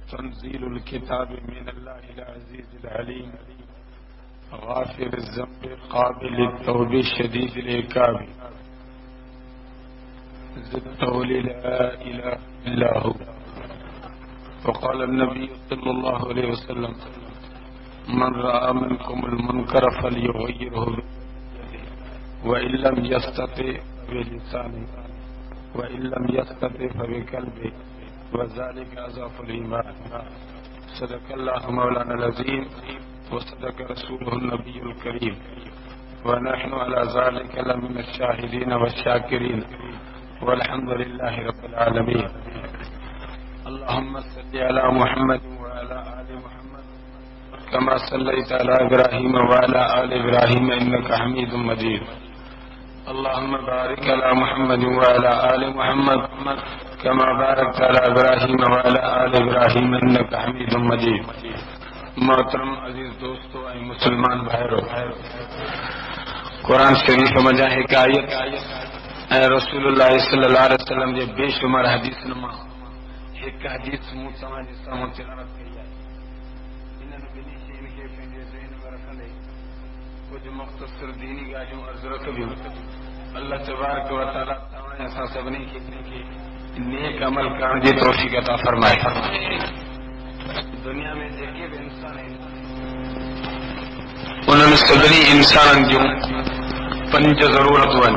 تنزيل الكتاب من الله العزيز العليم غافر الذنب قابل التوب شديد العقاب ذي الطول لا إله إلا هو. وقال النبي صلى الله عليه وسلم من رأى منكم المنكر فليغيره بيده وإن لم يستطع بلسانه وإن لم يستطع فبقلبه وذلك أضعف الإيمان. صدق الله مولانا العظيم وصدق رسوله النبي الكريم ونحن على ذلك لمن الشاهدين والشاكرين والحمد لله رب العالمين. اللهم صل على محمد وعلى آل محمد كما صليت على إبراهيم وعلى آل إبراهيم إنك حميد مجيد. اللهم بارك على محمد وعلى آل محمد كما باركت على إبراهيم وعلى آل إبراهيم إنك حميد مجيد. محترم عزیز دوستو اے مسلمان بھائیو، قرآن شریف مجا حکایت اے رسول اللہ صلی اللہ علیہ وسلم جے بے شمار حدیث نما ایک حدیث منہ سمجھ سامو تلاوت کئی ہے. انہاں بنی شین کے پنجے ذہن میں رکھندے کچھ مختصر دینی گاجوں عرض رکھبی. اللہ تبارک و تعالی تمام اساں سبنی کے نیک عمل کرن دی توفیق عطا فرمائے. دنیا میں دیکھے بھی انسان ہیں انہوں نے سبنی انسان جوں پنج ضرورت ون.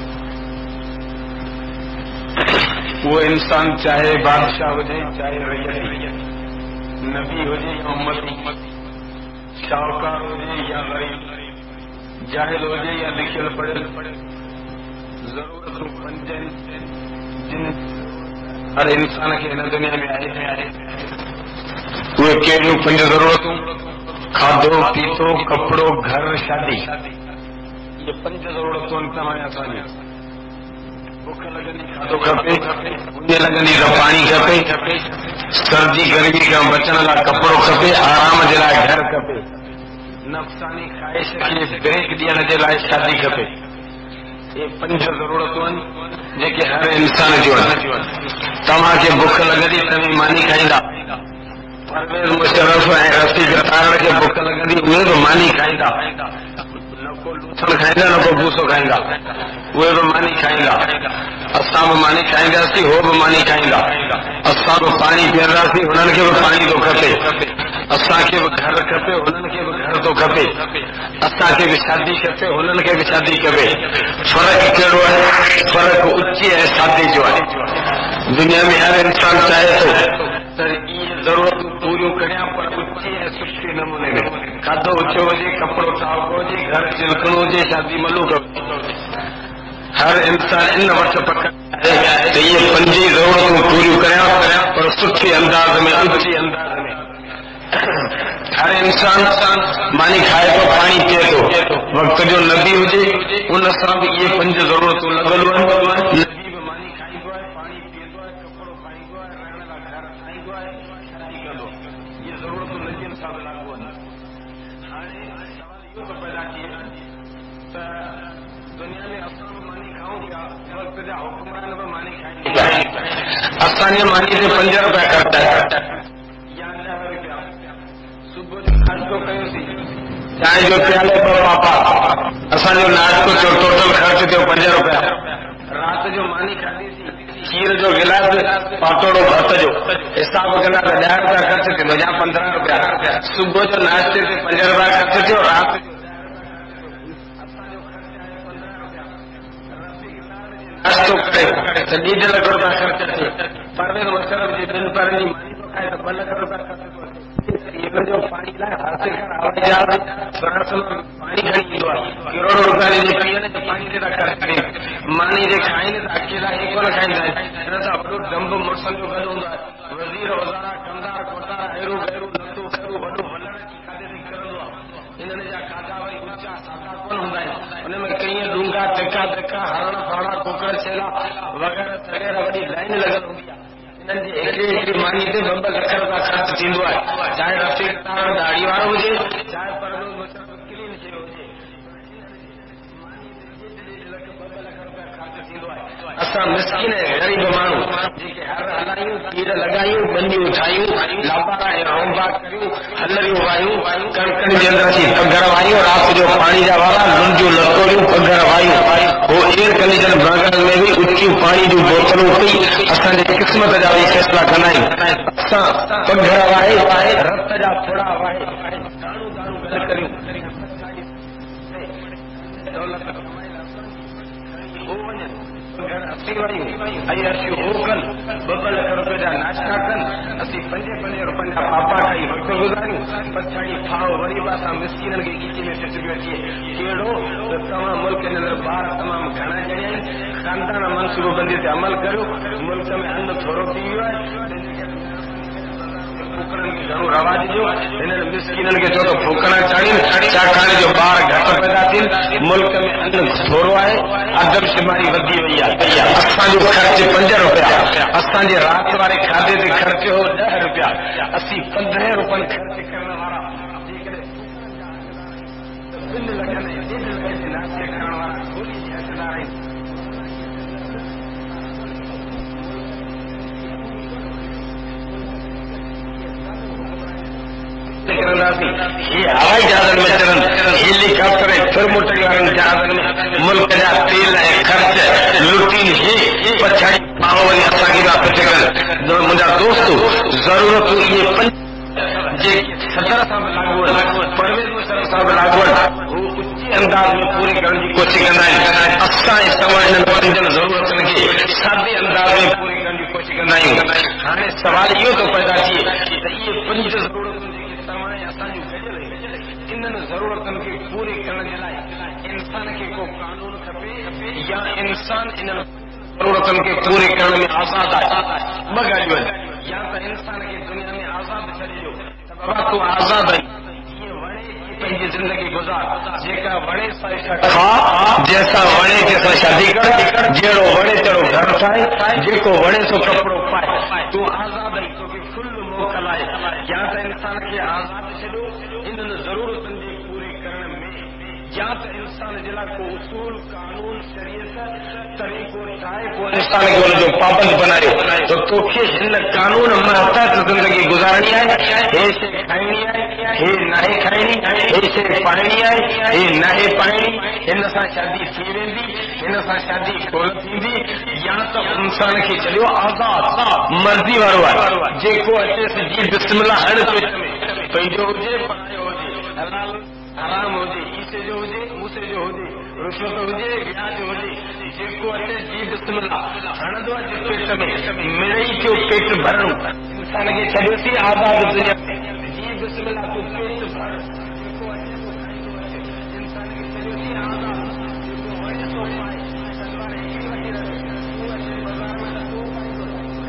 وہ انسان چاہے بادشاہ ہو جائے چاہے رعیت، نبی ہو جائے یا امتی، شاہکار ہو جائے یا غریب، جاہل ہو جائے یا لکھل پڑھل، ضرورت پنج جن ہر انسان کے نہ دنیا میں آئے ہیں. وہ کیڑیوں پنج ضرورتوں کھادو پیتو کپڑو گھر شادی، یہ پنج ضرورتوں تمام آسانی. بھوک لگنی کھادو کھپے، انجے لگنی پانی کھپے، سردی گرمی کا بچن لا کپڑو کھپے، آرام جے لائے گھر کھپے، نفسانی خواہش کے بریک ڈیئن جے لائے شادی کھپے. یہ پنج ضرورتوں جے ہر انسان جو تمہاں کے بھوک لگنی تمہیں مانی کھائیندہ. پرویز مشرف ہے رفیق اتارن کے بھوک لگندی وہ بھی مانی کھائیندہ، نہ کو لوتھن کھائیندہ نہ کو بوسو کھائیندہ، وہ بھی مانی کھائیندہ. اساں بھی مانی کھائیندہ سی، ہو بھی مانی کھائیندہ. اساں بھی پانی پیندہ سی، انہن کے بھی پانی تو کھپے. اساں کے بھی گھر کھپے، انہن کے بھی گھر تو کھپے. اساں کے بھی شادی کھپے، انہن کے بھی شادی کھپے. فرق کیڑو ہے؟ فرق اچھی ہے شادی جو ہے. دنیا میں ہر انسان چاہے تو ضرورت پوری کریا پر اچھی ہے سچے نمونے میں. کھادو اچھو ہوجے، کپڑو صاف ہوجے، گھر چلکڑو ہوجے، شادی ملو کر. ہر انسان ان وقت پکڑ ہے یہ پنجی ضرورتوں پوری کریا پر سچے انداز میں، اچھی انداز میں. ہر انسان مانی کھائے تو پانی پیے تو وقت جو نبی ہوجے ان سان بھی یہ پنج ضرورتوں لگل ون. اسانے مانی سے 5 روپے کرتا ہے یا 10 روپیہ. صبح جو ناشتو کیو سی چائے جو پیالے پر پاپا اساں جو ناشتو جو ٹوٹل خرچ تھیو 5 روپیہ. رات جو مانی کھادی سی کھیر جو گلاس پاٹوڑو بھت جو حساب کندا تو 10 روپیہ خرچ تھیو یا 15 روپیہ. صبح جو ناشتے سے 5 روپیہ خرچ تھیو، رات ناشتو کرے تو 1.5 لکھ روپیہ خرچ تھے. پرویز مشرف جی دن پر نہیں مانی تو کھائے تو 2 لکھ روپیہ خرچ تھے. یہ جو پانی لائے ہاتھ سے کھڑا آواز جا رہا سرس میں پانی کھڑی ہوا کروڑوں روپیہ نے پینے تو پانی دے رکھا رکھتے مانی دے کھائیں تو اکیلا ایک والا کھائیں جائے. ایسا بڑو ڈمب مرسل جو گھر ہوتا ہے وزیر وزارہ کمدار کوٹارا ایرو غیرو نتو غیرو بڑو بلڑ کی کھادے نہیں کر دو. انہوں نے جا کھادا بھائی اچا سادہ کون ہوتا ہے ان میں کئی ڈونگا ٹکا ٹکا ہرنا پھاڑا کوکر چھیلا وغیرہ وغیرہ بڑی لائن لگل ہوندی ہے. ایک مانی سے 2 لکھ روپیہ خرچ تھیندو ہے. چاہے رفیق اتارن داڑھی وارو ہوجے چاہے پرویز مشرف کلین شے ہوجے. असां मिसकिन ग़रीब माण्हू जेके हर हलायूं तीर लॻायूं बंदियूं ठाहियूं लाबारा ऐं रोंबा करियूं हलरियूं वायूं कणकनि जे अंदरि असीं पघर वायूं राति जो पाणी जा वारा लुंडियूं लकोड़ियूं पघर वायूं हो एयर कंडीशन बंगल में बि उचियूं पाणी जूं बोतलूं पई असांजे क़िस्मत जा बि फैसला कंदा आहियूं असां पघर वाहे रत जा थोड़ा वाहे दाणू दाणू गॾु करियूं नाश्ता कनि असीं 5 रुपयनि जा पापा खाई वक़्त गुज़ारियूं पछाड़ी फाओ वरी असां मिसकिननि खे खीची में फिटियो अचे कहिड़ो त तव्हां मुल्क जे अंदरि ॿार तमामु घणा ॼणा आहिनि ख़ानदान मनसूबबंदी ते अमल करियो मुल्क में अन्न थोरो थी वियो आहे घणो रवाज ॾियो हिननि मिसकिननि खे चओ त फूकणा चाढ़ीनि छाकाणि जो ॿार घटि पैदा थियनि मुल्क में अन्न थोरो आहे अदब शुमारी वधी वई आहे असांजो ख़र्च 5 रुपया असांजे राति वारे खाधे ते ख़र्च हो 10 रुपया असीं 15 रुपयनि ख़र्च करण वारा हवाई जहाज़नि में चढ़नि हेलीकॉप्टर फिर मोटरी वारनि जहाज़नि में मुल्क जा तेल ऐं ख़र्च लुटीन पछाड़ी माण्हू वरी असांखे फिटे कनि मुंहिंजा दोस्त ज़रूरतूं इहे 5 जे सदर सां बि लागू आहिनि परवेज़ मुशर्रफ सां बि लागू आहिनि हू उची अंदाज़ में पूरी करण जी कोशिशि कंदा आहिनि असां ऐं तव्हां हिननि 5 ज़रूरतुनि खे सादे अंदाज़ में पूरी करण जी कोशिशि कंदा आहियूं हाणे सवाल इहो थो पैदा थिए त इहे 5 ज़रूरतूं इन्हनि ज़रूरतनि खे पूरी करण जे लाइ इंसान खे को कानून खपे या इंसान इन्हनि ज़रूरतनि खे पूरे करण में आज़ाद आहे 2 ॻाल्हियूं आहिनि या त इंसान खे दुनिया में आज़ाद छॾे ॾियो त बाबा तूं आज़ाद आहीं जीअं वणे पंहिंजी ज़िंदगी गुज़ार जेका वणे सां खा जंहिंसां वणे तंहिंसां शादी कर जहिड़ो वणे तहिड़ो घर ठाहे जेको वणे सो कपिड़ो पाए तूं आज़ाद आहीं तोखे फुल मोकल आहे या त इंसान खे आज़ाद छॾियो इन्हनि ज़रूरतनि जे पूरे करण में या त इंसान जे लाइ को उसूल कानून शरीयत तरीक़ो ठाहे पोइ इंसान खे हुनजो पाबंद बनायो त तोखे हिन कानून महतात ज़िंदगी गुज़ारणी आहे हे शइ खाइणी आहे हे नाहे खाइणी हे शइ पाइणी आहे हे नाहे पाइणी हिन सां शादी थी वेंदी हिन सां शादी कोन थींदी या त इंसान खे छॾियो आज़ाद मर्ज़ी वारो आहे जेको अचेसि जी बिस्मिल्लाह हण पेट में पंहिंजो हुजे पढ़ायो हुजे हलाल हराम हुजे ईसे जो हुजे मूसे जो हुजे रुशवत हुजे व्याज हुजे जेको अचे जी बिस्मिल्लाह हणंदो आहे पेट में मिड़ई जो पेट भरणो इंसान खे छॾियोसीं आज़ाद दुनिया में जी बिस्मिल्लाह तूं पेट भर जेको अचे तो खाईंदो अचे इंसान खे छॾियोसीं आज़ाद जेको वणे सो पाए सलवार हिकिड़ी वठी रहे तूं अचे बाज़ार में त तूं पाईंदो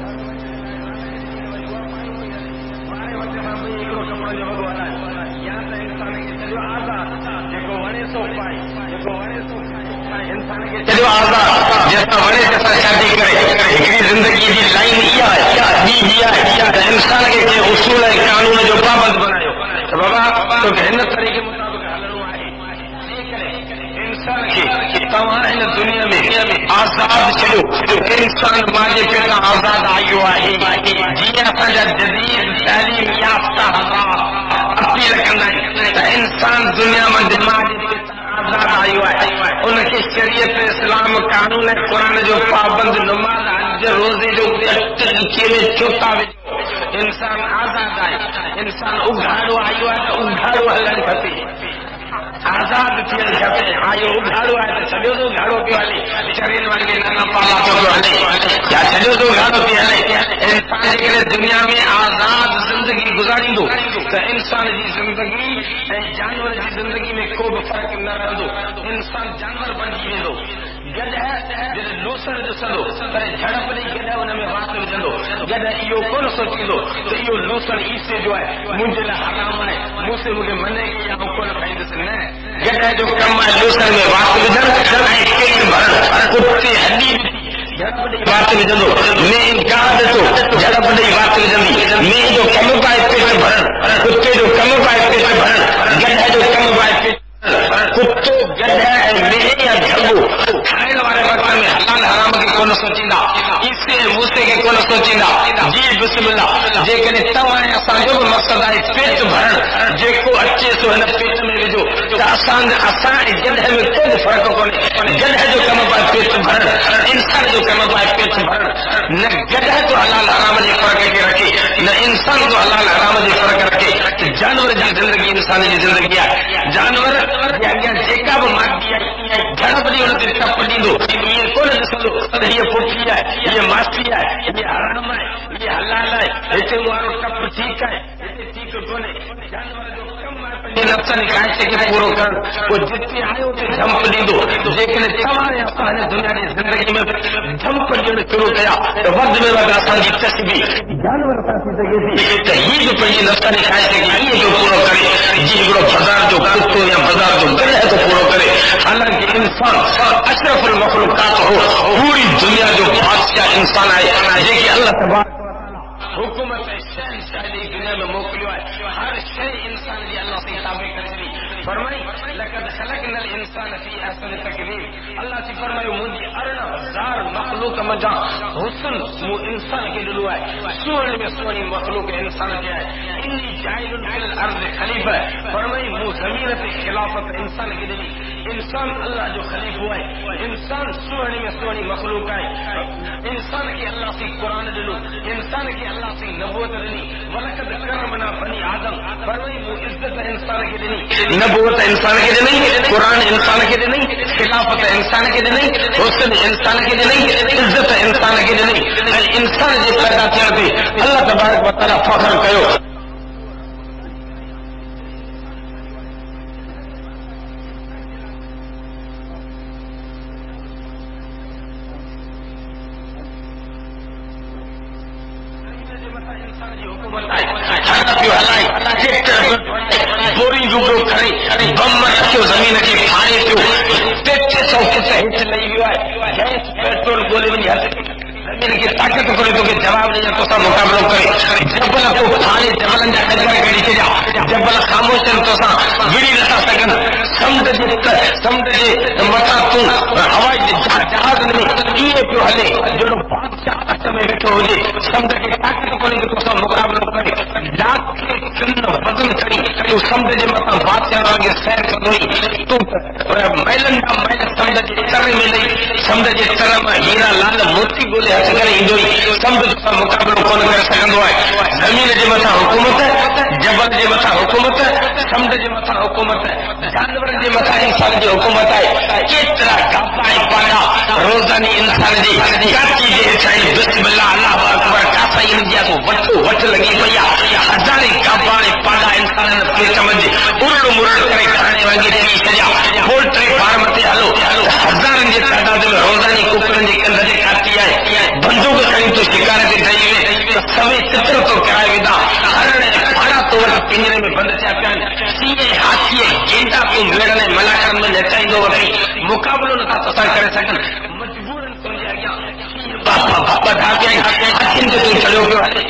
ॿारहें वटे मां ॿई हिकिड़ो कपिड़ो जो वॻो हलाए या त इंसान खे छॾियो आज़ाद जेको वणे सो पाए जेको वणे सो खाए इंसान खे छॾियो आज़ाद जंहिंसां वणे तंहिंसां शादी करे हिकिड़ी ज़िंदगी जी लाइन इहा आहे ॿी आहे त इंसान खे कंहिं उसूल ऐं कानून जो पाबंद बनायो त बाबा तोखे हिन तरीक़े मुताबिक़ हलणो आहे इंसान खे तव्हां हिन दुनिया में आज़ाद छॾियो इंसान मांजे पेटां आज़ाद आयो आहे जीअं असांजा जदीद तालीम याफ़्ता अपील कंदा आहिनि त इंसान दुनिया में दिमाग़ आज़ाद आयो आहे उनखे शरीयत इस्लाम कानून ऐं क़ुरान जो पाबंद नमाज़ हज रोज़े जो तरीक़े में चोता विझो इंसान आज़ाद आहे इंसान उघाड़ो आयो आहे त उघाड़ो हलणु खपे आज़ाद थियणु खपे आयो उघाड़ो आहे त छॾियो तो उघाड़ो पियो हले शरीर वांगे नाना पाला पियो हले या छॾियो तो उघाड़ो पियो हले इंसान जेकॾहिं दुनिया में आज़ाद ज़िंदगी गुज़ारींदो त इंसान जी ज़िंदगी ऐं जानवर जी ज़िंदगी में को बि फ़र्क़ु न रहंदो इंसान जानवर बणिजी वेंदो गॾ जॾहिं लूसण ॾिसंदो त झड़प ॾेई गॾ हुन में वात विझंदो गॾ इहो कोन सोचींदो त इहो लूसण ईसे जो आहे मुंहिंजे लाइ हराम आहे मूंसे मूंखे मने की या कोन खाईंदुसि न गॾ जो कमु आहे लूसण में वात विझणु ऐं पेट भरणु कुते हॾी वात विझंदो में गाह ॾिसो झड़प ॾेई वात विझंदी में जो कमु पाए पेट भरणु कुते जो कमु पाए पेट भरणु गॾ जो कमु पाए पेट कुतो गॾ ऐं में या झगो खाइण वारे वक़्त में हलाल हराम खे कोन सोचे जेकॾहिं तव्हां ऐं असांजो बि मक़सदु आहे पेट भरणु, जेको अचे सो हिन पेट में विझो, त असां ऐं जॾहिं में को बि फ़र्क़ु कोन्हे। जॾहिं जो कम पाए पेट भरणु, इंसान जो कम पाए पेट भरणु। न जॾहिं तो हलाल हराम जे फ़र्क़ खे रखे, न इंसान तो हलाल हराम जे फ़र्क़ रखे। जानवर जी ज़िंदगी इंसान जी ज़िंदगी आहे। जानवर जे अॻियां जेका बि मादी आहे घण बि हुन ते टप ॾींदो, ईअं कोन ॾिसंदो त हीअ पुठी आहे, हीअ मासी आहे, हीअ हराम आहे, हीअ हलाल आहे, हिते वारो टप ठीकु आहे, हिते ठीकु कोन्हे। जानवर जो कमु आहे नफ़्स जी ख़्वाहिश खे पूरो करणु। पोइ जिते आयो उते झंप ॾींदो। जेकॾहिं तव्हां ऐं असां हिन दुनिया जी ज़िंदगी में झंप ॾियणु शुरू कया त वधि में वधि असांजी तस्बी जानवर सां थी सघे थी त हीअ बि पंहिंजी नफ़्स जी ख़्वाहिश खे ईअं जो पूरो करे जीअं हिकिड़ो बाज़ार जो कुतो या बाज़ार जो गॾु थो पूरो करे। हालांकि इंसान अशरफुल मखलूक़ात हो, पूरी दुनिया जो बादशाह इंसान आहे जेके अल्लाह तबारक हुकूमत शहनशाही दुनिया में मोकिलियो आहे। हर शइ इंसान जी अल्लाह से ताबे करे छॾी। फरमाई लक़द ख़लक़नल इंसान फी अहसनि तक़वीम। अल्लाह जी फरमायो मुंहिंजी 18,000 मखलूक मंझां हुस्न मूं इंसान खे ॾिनो आहे। सुहिणे में सुहिणी मखलूक इंसान खे आहे। इन्नी जाइलुन फिल अर्ज़ ख़लीफ़ा। फरमाई मूं ज़मीन ते खिलाफ़त इंसान खे ॾिनी। इंसान अल्लाह जो ख़लीफ़ो आहे। इंसान सुहिणे में सुहिणी मखलूक आहे। इंसान खे अल्लाह से क़ुरान ॾिनो, इंसान खे अल्लाह से नबूवत ॾिनी। वलक़द करमना बनी आदम। फरमाई मूं इज़्ज़त इंसान खे ॾिनी, नबूवत इंसान खे ॾिनी, क़ुरान इंसान खे ॾिनी, खिलाफ़त इंसान खे ॾिनी, हुस्न इंसान खे ॾिनी, इज़्ज़त इंसान खे ॾिनी। ऐं इंसान जे पैदा थियण ते अल्लाह तबारक व तआला फ़ख्र कयो। बोरी जुगो करे बम रखियो, ज़मीन खे फाड़े पियो, 3300 फुट हेठि लही वियो आहे। गैस पेट्रोल ॻोल्हे वञी हथ ज़मीन खे ताक़त करे तोखे जवाब ॾिजे, तोसां मुक़ाबिलो करे। जबल को फाड़े, जबलनि जा डगर कढी छॾिया। जबल ख़ामोश आहिनि, तोसां विड़ी नथा सघनि। समुंड जे मथां तूं हवाई जहाज़ में ईअं पियो हले जहिड़ो बादशाह हथ में वेठो हुजे। समुंड खे ताक़त कोन्हे कि तोसां मुक़ाबिलो करे। लाख खे किन वज़न खणी तूं समुंड जे मथां बादशाह वांगुरु सैर कंदो हुई। तूं महिलनि जा महिल समुंड जे तर में लही, समुंड जे तर मां हीरा लाल मोती ॻोल्हे हथ करे ईंदो हुई। समुंड तोसां मुक़ाबिलो कोन करे सघंदो आहे। ज़मीन जे मथां हुकूमत, जबल जे मथां हुकूमत, समुंड जे मथां हुकूमत, जानवरनि जे मथां इंसान जी हुकूमत आहे। केतिरा गाबा ऐं पाड़ा रोज़ानी इंसान जी काची जे हेठां बिस्मिल्लाह अल्लाहु अकबर कासा ईंदी आहे तो वठ लॻी पई आहे। हज़ारे गाबा ऐं पाड़ा इंसाननि पेट मंझि उरड़ मुरड़ करे खाणे वांगुरु थी छॾिया। पोल्ट्री फार्म ते हलो, हज़ारनि जे तइदाद में रोज़ानी कुकरनि जे कंध ते काती आहे। बंदूक खणी तूं शिकार ते ठही वे त सभई चित्र तो कराए वेंदा। हरण ऐं पाड़ा तो वटि पिंजरे में बंदि थिया पिया आहिनि। सीए हाथीअ गेंडा तूं मेड़नि ऐं मलाकनि में नचाईंदो वठी मुक़ाबिलो नथा तोसां करे सघनि। मजबूरनि तुंहिंजे अॻियां ॿधा पिया आहिनि। अखियुनि ते तूं चढ़ियो पियो हले।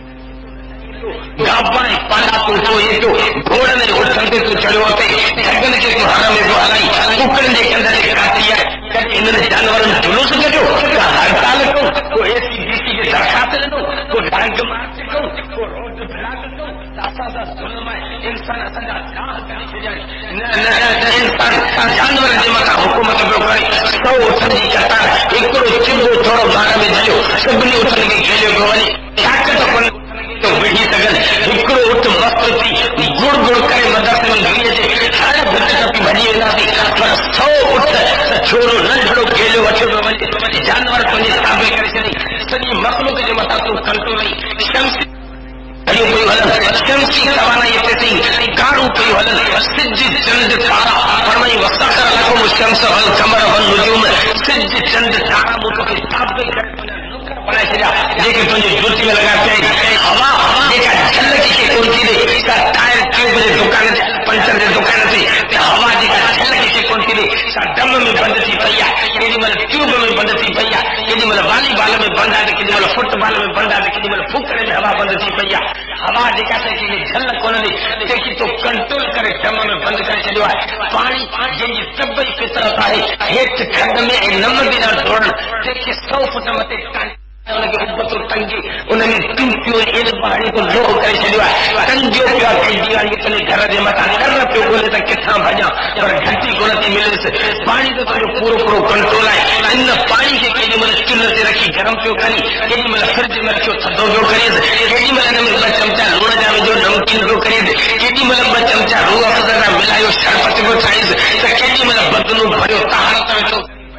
गाबा ऐं पाड़ा तूं पोइ पियो, घोड़नि ऐं उठनि ते तूं चढ़ियो अथई। ठगनि खे तूं हण में पियो हलाई। कुकरनि जे कंध ते काती आहे। कॾहिं इन्हनि जानवरनि जुलूस कढियो, का हड़ताल कयूं, को ACDC खे दरख़्वास्त ॾिनो, को डांग मार्च कयूं, को रोड ब्लॉक कयूं। असां सां ज़ुल्म आहे। इंसान असांजा गाह करे छॾिया आहिनि। इंसान जानवरनि जे मथां हुकूमत पियो करे। 100 उठनि जी कतार, हिकिड़ो चिंबो थोरो बार में झलियो, सभिनी उठनि खे खेलियो पियो वञे। ताक़त कोन्हे तो वेही सघनि। हिकिड़ो उठ मस्तु थी गुड़ गुड़ करे मदरसे में घड़ी अचे, हर भित टपी भॼी वेंदासीं। पर 100 उठ छोरो नंढड़ो खेलियो वठियो पियो वञे। जानवर तुंहिंजे ताबे करे छॾी। सॼी मख़लूक जे मथां तूं कंट्रोल आई। शमसी पियूं हलनि, शमसी तवानाई ते थी कारूं पियूं हलनि। सिज चंड तारा फरमाई वसख़र लकुम शम्स वल क़मर वन नुजूम। सिज चंड तारा मूं तोखे ताबे करे बनाए छॾिया, जेके तुंहिंजी जुती में लॻा पिया आहिनि। हवा जेका झलकी खे कोन थी ॾे, का टायर ट्यूब जे दुकान ते पंचर जे दुकान ते हवा जेका झलकी खे कोन थी ॾे, का डम में बंदि थी पई आहे, केॾी महिल ट्यूब में बंदि थी पई आहे, केॾी महिल वॉलीबॉल में बंदि आहे, केॾी महिल फुटबॉल में बंदि आहे, केॾी महिल फूकरे में हवा बंदि थी पई आहे। हवा जेका कंहिंखे झल कोन ॾे, तंहिंखे तो कंट्रोल करे डम में बंदि करे छॾियो आहे। पाणी जंहिंजी तबई फितरत आहे, हेठि खंड में ऐं नम बिना दौड़ण, तंहिंखे 100 फुट मथे محبت تنگی انہیں ٹوٹیوں ان پہاڑی کو لوہ کرے چھڑیا تنگیوں پیا کئی دیواری چلے گھر دے متا کر پہ بولے تے کتھاں بھجا پر گھٹی کو نتی ملے سے پانی تو پورو پورو کنٹرول ہے ان پانی کے کئی مل چولہے تے رکھی گرم پیو کری کئی مل فرج میں رکھو تھدو پیو کری کئی مل نے چمچا لوڑ جاوے جو نمکین پیو کری کئی مل چمچا روح افزا ملايو شربت کو ٹھائیس تے کئی مل بدنو بھریو طہارت میں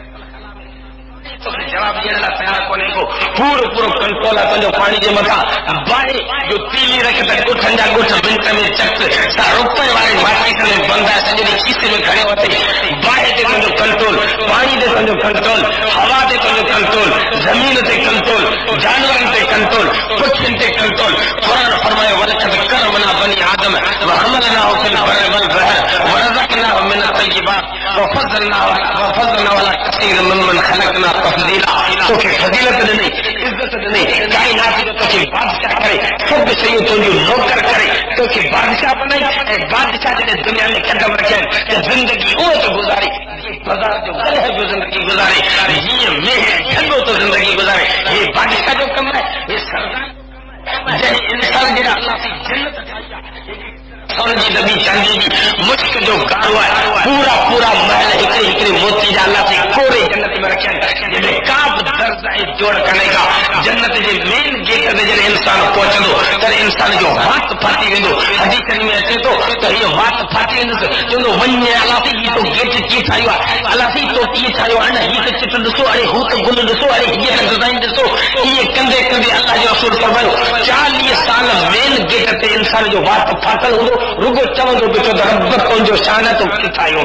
تو جواب ॾियण लाइ तयार कोन्हे को पूरो पूरो कंट्रोल आहे तुंहिंजो पाणी जे मथां बाहि जो तीली रख त ॻोठनि जा ॻोठ मिंट में चक सा रुपए वारे माचिस में बंद आहे सॼो ॾींहुं खीसे में खणियो अथई बाहि ते तुंहिंजो कंट्रोल पाणी ते तुंहिंजो कंट्रोल हवा ते तुंहिंजो कंट्रोल ज़मीन ते कंट्रोल जानवरनि ते कंट्रोल पखियुनि ते कंट्रोल क़ुरान फरमायो वलक़द करमना बनी आदम वहमलनाहु फिल बर्रि वल बहर वरज़क़नाहु मिन अत-तय्यिबात वफज़लनाहु अला कसीर मिम्मन खलक़ना तफज़ीला तो के फजीलत नहीं इज्जत नहीं कायनात जो तो के बादशाह करे सब शयूं तुझे नौकर करे तो के बादशाह बनाई बादशाह जने दुनिया में कदम रखे तो जिंदगी वो तो गुजारी बाजार जो गल है जो जिंदगी गुजारे ये मैं झंडो तो जिंदगी गुजारे ये बादशाह जो कम है ये सरदार जने इंसान जरा अल्लाह की जन्नत सोने जी नबी चांदी जी मुश्क जो गारो है पूरा पूरा महल हिकड़े हिकड़े मोती जा अल्लाह से कोरे जन्नत में रखे जने काब दर्द है जोड़ करने का जन्नत जे मेन गेट ते जने इंसान पहुंचंदो त इंसान जो वात फाटी वेंदो हदीस में अचे तो त ये वात फाटी वेंदो जो वन्ने अल्लाह से ये तो गेट की ठायो अल्लाह से तो की ठायो है ये तो चित्र दसो अरे हु तो गुल दसो अरे ये तो डिजाइन दसो ये कंदे कंदे अल्लाह जो रसूल फरमायो 40 साल मेन गेट ते इंसान जो वात फाटल हो रुगो चवंदो बेटो रब तुंहिंजो शान तो किथायो